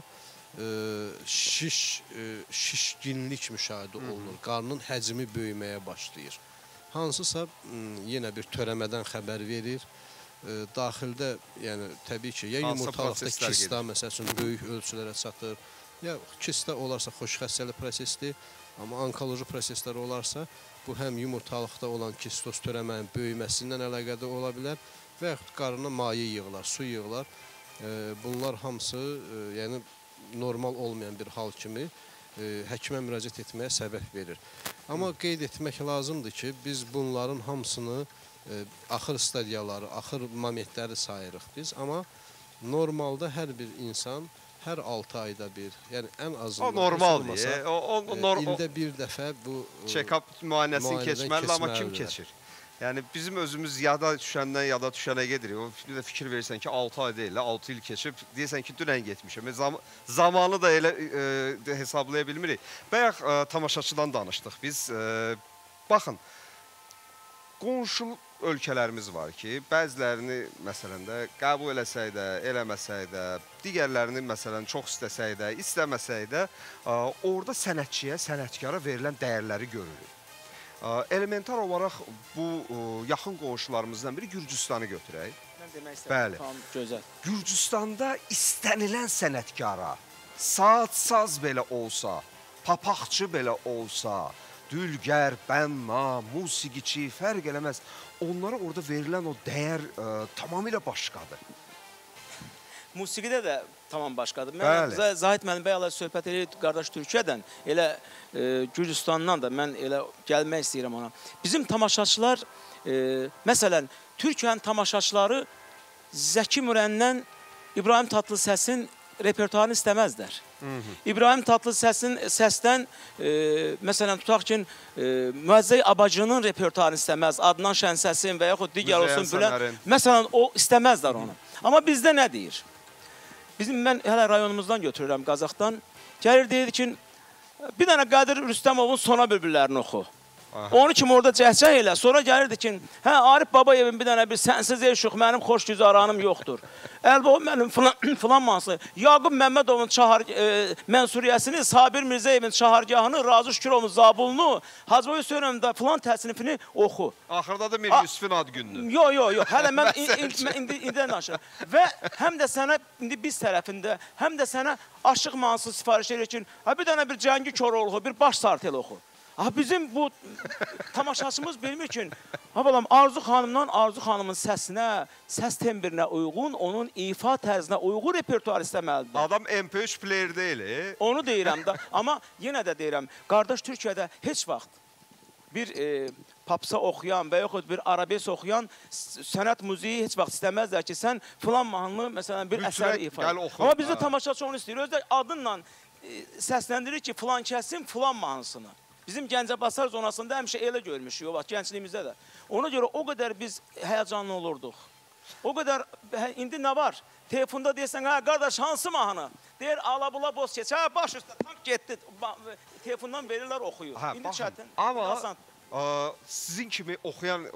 şişkinlik müşahidə olunur, qarnın həcmi böyüməyə başlayır. Hansısa yenə bir törəmədən xəbər verir. Daxildə, yəni təbii ki, ya yumurtalıqda kista, məsəl üçün, böyük ölçülərə çatır, ya kista olarsa xoş xəstəli prosesdir, amma onkoloji proseslər olarsa, bu həm yumurtalıqda olan kistos törəmənin böyüməsindən əlaqədə ola bilər və yaxud qarına maye yığılar, su yığılar. Bunlar hamısı yəni normal olmayan bir hal kimi həkimə müraciət etməyə səbəb verir. Amma qeyd etmək lazımdır ki, biz bunların hamısını axır stadiyaları, axır momentləri sayırıq biz. Amma normalda hər bir insan hər 6 ayda bir, yəni ən azından o normaldır. İldə bir dəfə bu check-up müayinəsini keçməlidir, amma kim keçir? Yəni bizim özümüz yada düşəndən yada düşənə gedirik. Bir də fikir verirsən ki, 6 ay deyil, 6 il keçib, deyirsən ki, dünən getmişəm. Zamanı da elə hesablaya bilmirik. Bayaq tamaşaçıdan danışdıq biz. Baxın, qonşu ölkələrimiz var ki, bəzilərini məsələn də qəbul eləsək də, eləməsək də, digərlərini məsələn çox istəsək də, istəməsək də, orada sənətçiyə, sənətkara verilən dəyərləri görürük. Elementar olaraq bu yaxın qonşularımızdan biri Gürcüstanı götürək. Mən demək istəyirəm. Bəli. Gürcüstanda istənilən sənətkara, saz belə olsa, papaqçı belə olsa, dülgər, bənna, musiqiçi, fərq eləməz. Onlara orada verilən o dəyər tamamilə başqadır. Musiqidə də tamam başqadır. Mən Zahid müəllim bəy söhbət edir qardaş Türkiyədən, elə Gürcüstandan da mən elə gəlmək istəyirəm ona. Bizim tamaşaçılar, məsələn, Türkiyənin tamaşaçıları Zəki Mürəndən İbrahim Tatlısəsin repertuarını istəməzlər. İbrahim Tatlısəsin səsdən, məsələn, tutaq ki, Müəzzəy Abacının repertuarını istəməz, Adnan Şənsəsin və yaxud digər olsun, məsələn, o istəməzlər onu. Amma bizdə nə deyir? Mən hələ rayonumuzdan götürürəm, Qazaxdan. Gəlir deyir ki, bir dənə Qədir Rüstəmovun Sona bülbüllərini oxu. Onu kimi orada cəhcəh elə. Sonra gəlirdi ki, hə, Arif Babayevin bir dənə bir sənsiz eşuq, mənim xoş güzaranım yoxdur. Əlbəttə mənim filan mansı. Yaqub Məmmədovun mənsuriyəsini, Sabir Mirzəyevin çahargahını, Razı Şükürovun Zabulunu, Hacı Hüseynovun da filan təsnifini oxu. Axırda da Mir Yusufun ad gününü. Yox. Hələ mən indidən danışıram. Və həm də sənə, indi biz tərəfində, həm də sənə aşıq mansı sifariş edir ki, bir dənə bir Cəngi Koroğlu, bir baş sartel oxu. Bizim bu tamaşaçımız bilmir ki, Arzu xanımdan Arzu xanımın səsinə, səs tembirinə uyğun, onun ifa tərzinə uyğun repertuar istəməlidir. Adam MP3 player deyil. Onu deyirəm də, amma yenə də deyirəm, qardaş Türkiyədə heç vaxt bir papsa oxuyan və yaxud bir arabes oxuyan sənət muziyi heç vaxt istəməzlər ki, sən filan mahnını, məsələn, bir əsəri ifa edir. Amma bizdə tamaşaçı onu istəyir. Özdə adınla səsləndirir ki, filan kəsin filan mahnısını. Bizim Gəncəbasar zonasında həmişə elə görmüşük, gəncliyimizdə də. Ona görə o qədər biz həyəcanlı olurduq. O qədər, indi nə var? Telefonda deyirsən, hə, qardaş, hansı mahnı? Deyir, alabula boz keç, hə, baş üstə, tank getdi. Telefondan verirlər, oxuyur. İndi çətin. Amma sizin kimi oxuyan,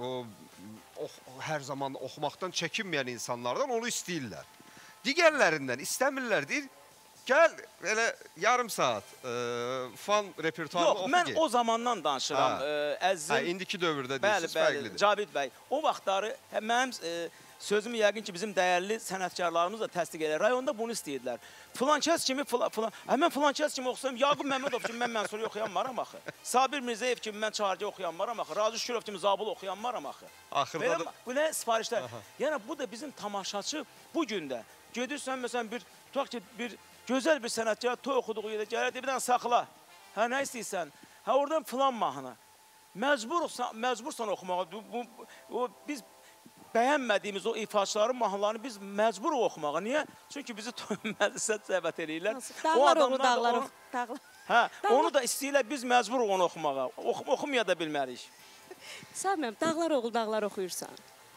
hər zaman oxumaqdan çəkinməyən insanlardan onu istəyirlər. Digərlərindən istəmirlər, deyir, gəl, elə yarım saat fan repertuarını oxu. Yox, mən o zamandan danışıram. İndiki dövrdə deyirsiniz, fərqlidir. Cavid bəy, o vaxtları mənim sözümü yəqin ki, bizim dəyərli sənətkarlarımız da təsdiq edir. Rayonda bunu istəyirlər. Filan kəs kimi, mən filan kəs kimi oxusam, Yaqub Məmmədov kimi mən Mənsuri oxuyan varam axı. Sabir Mirzəyev kimi mən Çahargah oxuyan varam axı. Razı Şükürov kimi Zabul oxuyan varam axı. Bu nə sifarişlər? Yəni, bu da bizim tamaşaçı bu gündə. Gedirsən, məsələn, tutaq ki, bir gözəl bir sənətkar toy oxuduğu yerdə gəlir, bir dənə saxla. Hə, nə istəyirsən? Hə, oradan filan mahnı. Məcbursan oxumağa. Biz bəyənmədiyimiz o ifaçıların mahnılarını biz məcburuq oxumağa. Niyə? Çünki bizi toy məclisə dəvət edirlər. Dağlar olur, dağlar. Hə, onu da istəyirlər, biz məcburuq onu oxumağa. Oxumaya da bilmərik. Samim, dağlar oğul, dağlar oxuyursan.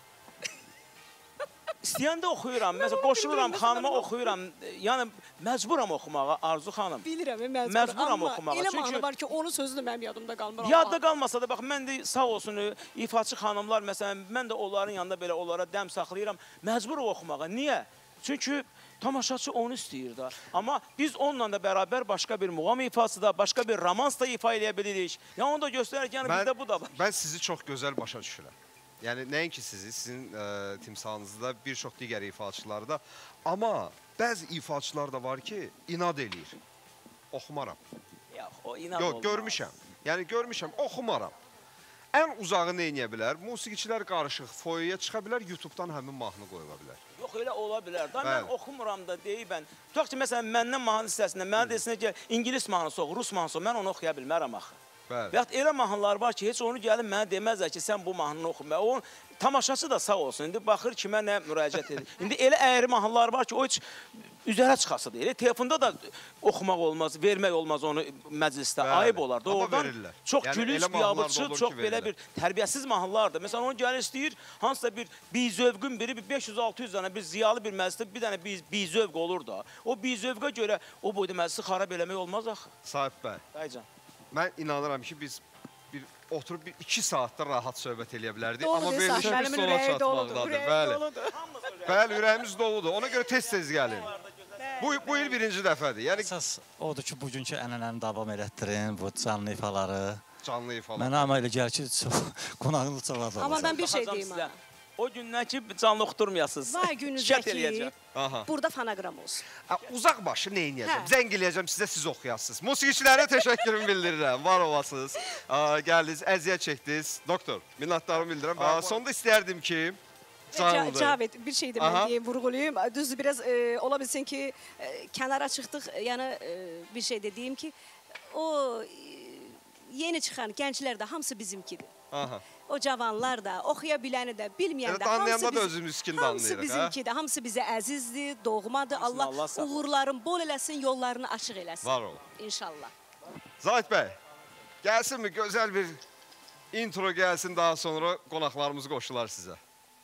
İstəyəndə oxuyuram. Məsələn, qoşuluram, xanıma oxuyuram. Yəni, məcburam oxumağa, Arzu xanım. Bilirəm, Məcburam oxumağa. Elə mahnı var ki, onun sözü də mənim yadımda qalmır. Yadda qalmasa da, bax, mən də sağ olsun, ifaçı xanımlar, məsələn, mən də onların yanında belə onlara dəm saxlayıram. Məcburam oxumağa. Niyə? Çünki tamaşaçı onu istəyir da. Amma biz onunla da bərabər başqa bir muğam ifası da, başqa bir romans da ifa eləyə bilirik. Yəni, onu da göstərir ki, yəni bizdə bu da var. Mən sizi çox gözəl başa düşürəm. Yəni, nəinki sizi, sizin timsalınızda bir çox digər ifaçıları da. Amma bəzi ifaçılar da var ki, inad eləyir. Oxumaram. Yox, o inad olmaz. Yox, görmüşəm. Yəni, görmüşəm, oxumaram. Ən uzağı nə edə bilər? Musiqiçilər qarışıq, foyaya çıxa bilər, YouTube-dan həmin mahnı qoyula bilər. Yox, elə ola bilər. Da mən oxumuram da deyibən. Tutaq ki, məsələn, məndən mahnı hissəsində, mənə desinə ki, İngilis mahnısı oxu, Rus mahnısı oxu, mən onu oxuya bilmərəm axı. Və yaxud elə mahnılar var ki, heç onu gəlin mənə deməzlər ki, sən bu mahnını oxu. Tamaşaçı da sağ olsun, indi baxır kimə nə müraciət edir. İndi elə əyri mahnılar var ki, o heç üzərə çıxası deyil. Telefonda da oxumaq olmaz, vermək olmaz onu məclisdə, ayıb olar. Doğrudan çox gülüş, biabırçı, çox belə bir tərbiyəsiz mahnılardır. Məsələn, onu gəlir istəyir, hansısa bir bizövqün biri, 500-600 dənə bir ziyalı bir məclisdə bir dənə bizövq olur da. O bizövqə görə o boyda məclisi xarab eləmək olmaz axı. Sahib bəy. Bəycan. Mən inanıram ki, biz oturub 2 saatda rahat söhbət eləyə bilərdik. Amma verilişimiz sona çatmaqdadır. Bəli, ürəyimiz doludur. Ona görə tez-tez gəlin. Bu il birinci dəfədir. Əsas odur ki, bugünkü ənənəni davam elətdirin, bu canlı ifaları. Canlı ifalar. Mənə amma elə gəlir ki, qonaqlı çox az olacaq. Amma mən bir şey deyim ha. O gündən ki, canlı oxuturmayasınız. Vay gününüzdə ki, burada fonogram olsun. Uzaq başı nə eləyəcəm? Zəng eləyəcəm sizə, siz oxuyasınız. Musiqiçilərə təşəkkürümü bildirirəm. Var olasınız. Gəldiniz, əziyyət çəkdiniz. Doktor, minnətdarımı bildirirəm. Sonda istərdim ki, canlıdır. Cavit, bir şey də mən deyim, vurğulayayım. Düzdür, biraz ola bilsin ki, kənara çıxdıq. Yəni, bir şey də deyim ki, o yeni çıxan gənclər də hamısı bizimkidir. O cavanlar da, oxuya biləni də, bilməyən də, hamısı bizimkidir, hamısı bizə əzizdir, doğmadır. Allah uğurların bol eləsin, yollarını açıq eləsin. Var ol. İnşallah. Zahid bəy, gəlsin mi? Gözəl bir intro gəlsin, daha sonra qonaqlarımız qoşular sizə.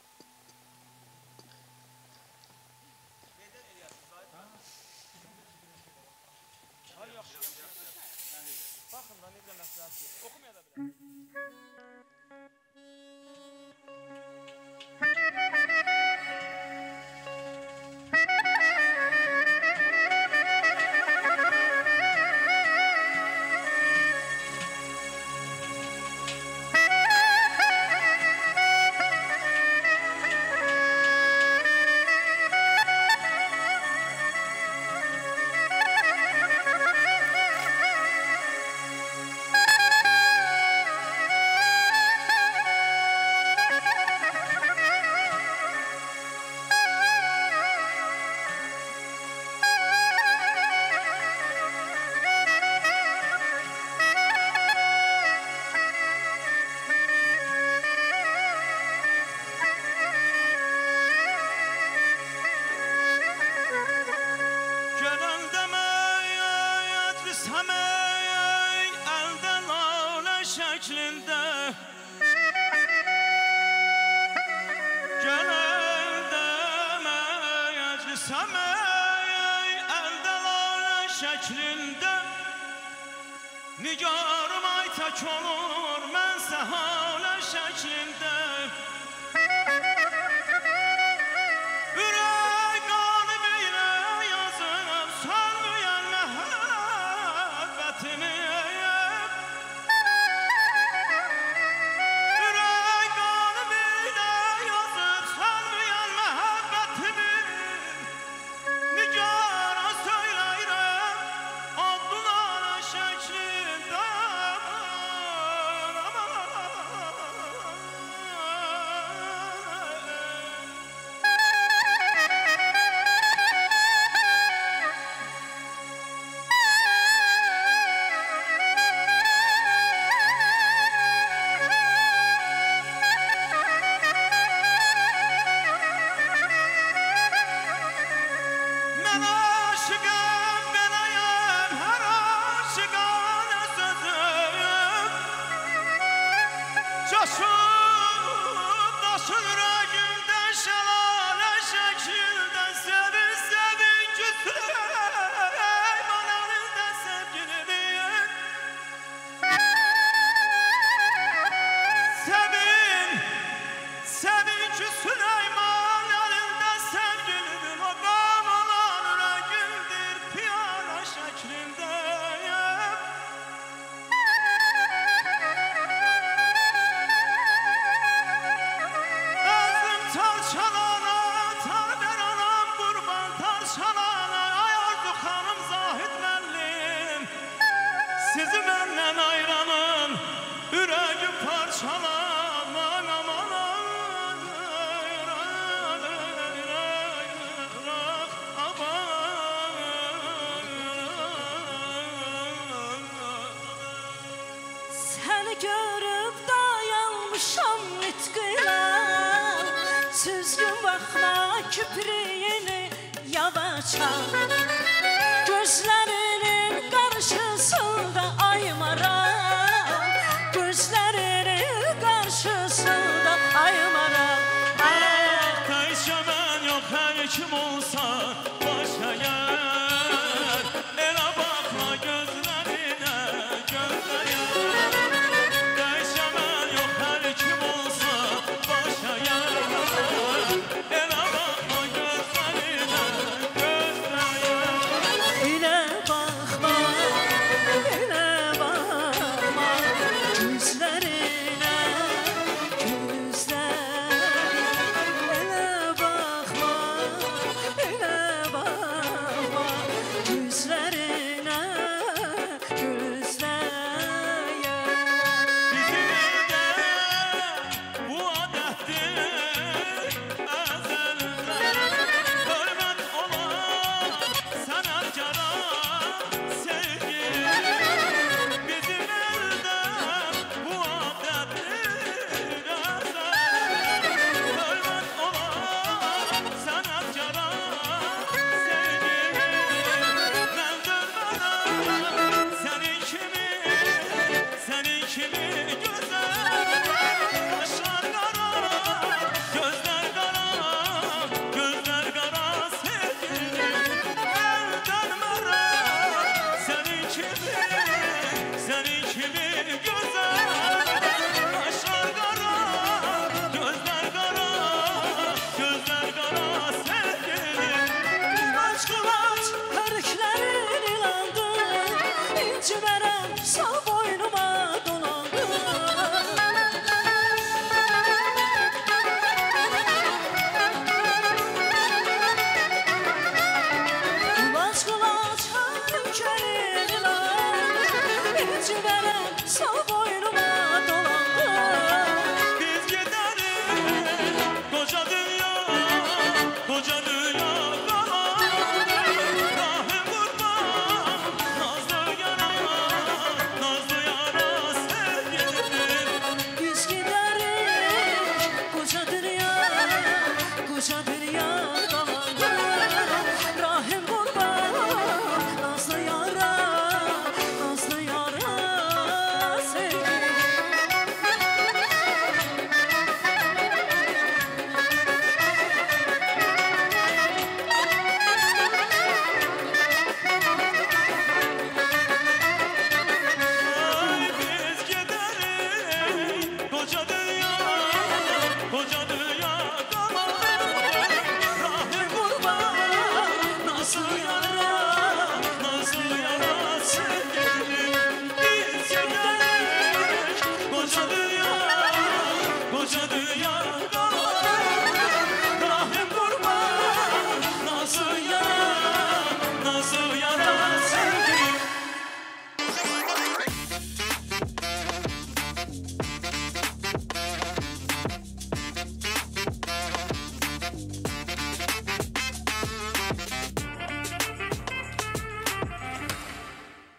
Nigarım aytak olur, mənsə halə şəklində. Ürək qanım ilə yazıb, sönməyən məhəbbətimi. Ürək qanım ilə yazıb, sönməyən məhəbbətimi. Nigara söyləyirəm, adına şəklində. görüb dayanmışam nitqilə Süzgün baxma küpriyini yavaşa Gözlərinin qarşısında aymaram Gözlərinin qarşısında aymaram Tayşa mən yox hər kim olsa başa yer Elə baxma gözlərinə gözləyə Tayşa mən yox hər kim olsa başa yer Elə baxma gözlərinə gözləyə Elə baxma, elə baxma gözlərinə gözlə Elə baxma, elə baxma gözlərinə gözlə Bizim evdə bu adətdir əzəldən Hörmət olar sənətkara sevgilim Bizim evdə bu adətdir əzəldən Hörmət olar sənətkara sevgilim Mən dönmərəm sənin kimi gözəl Qaşlar qara, gözlər qara sevgilim Mən dönmərəm sənin kimi gözəl Qaşlar qara, gözlər qara sevgilim Qılaç hörüklərin ilandı İncimərəm sağ boynuma dolandı Qılaç hörüklərin ilandı İncimərəm sağ boynuma dolandı Biz gedərik qoca dünya Rahim qurban, nazlı yara sevgilim Biz gidərik qoca dünya qalandı Rahim qurban, nazlı yara sevgilim Ay biz gedərik qoca dünya Rahim qurban, nazlı yara sevgilim Biz gedərik qoca dünya Rahim qurban, nazlı yara sevgilim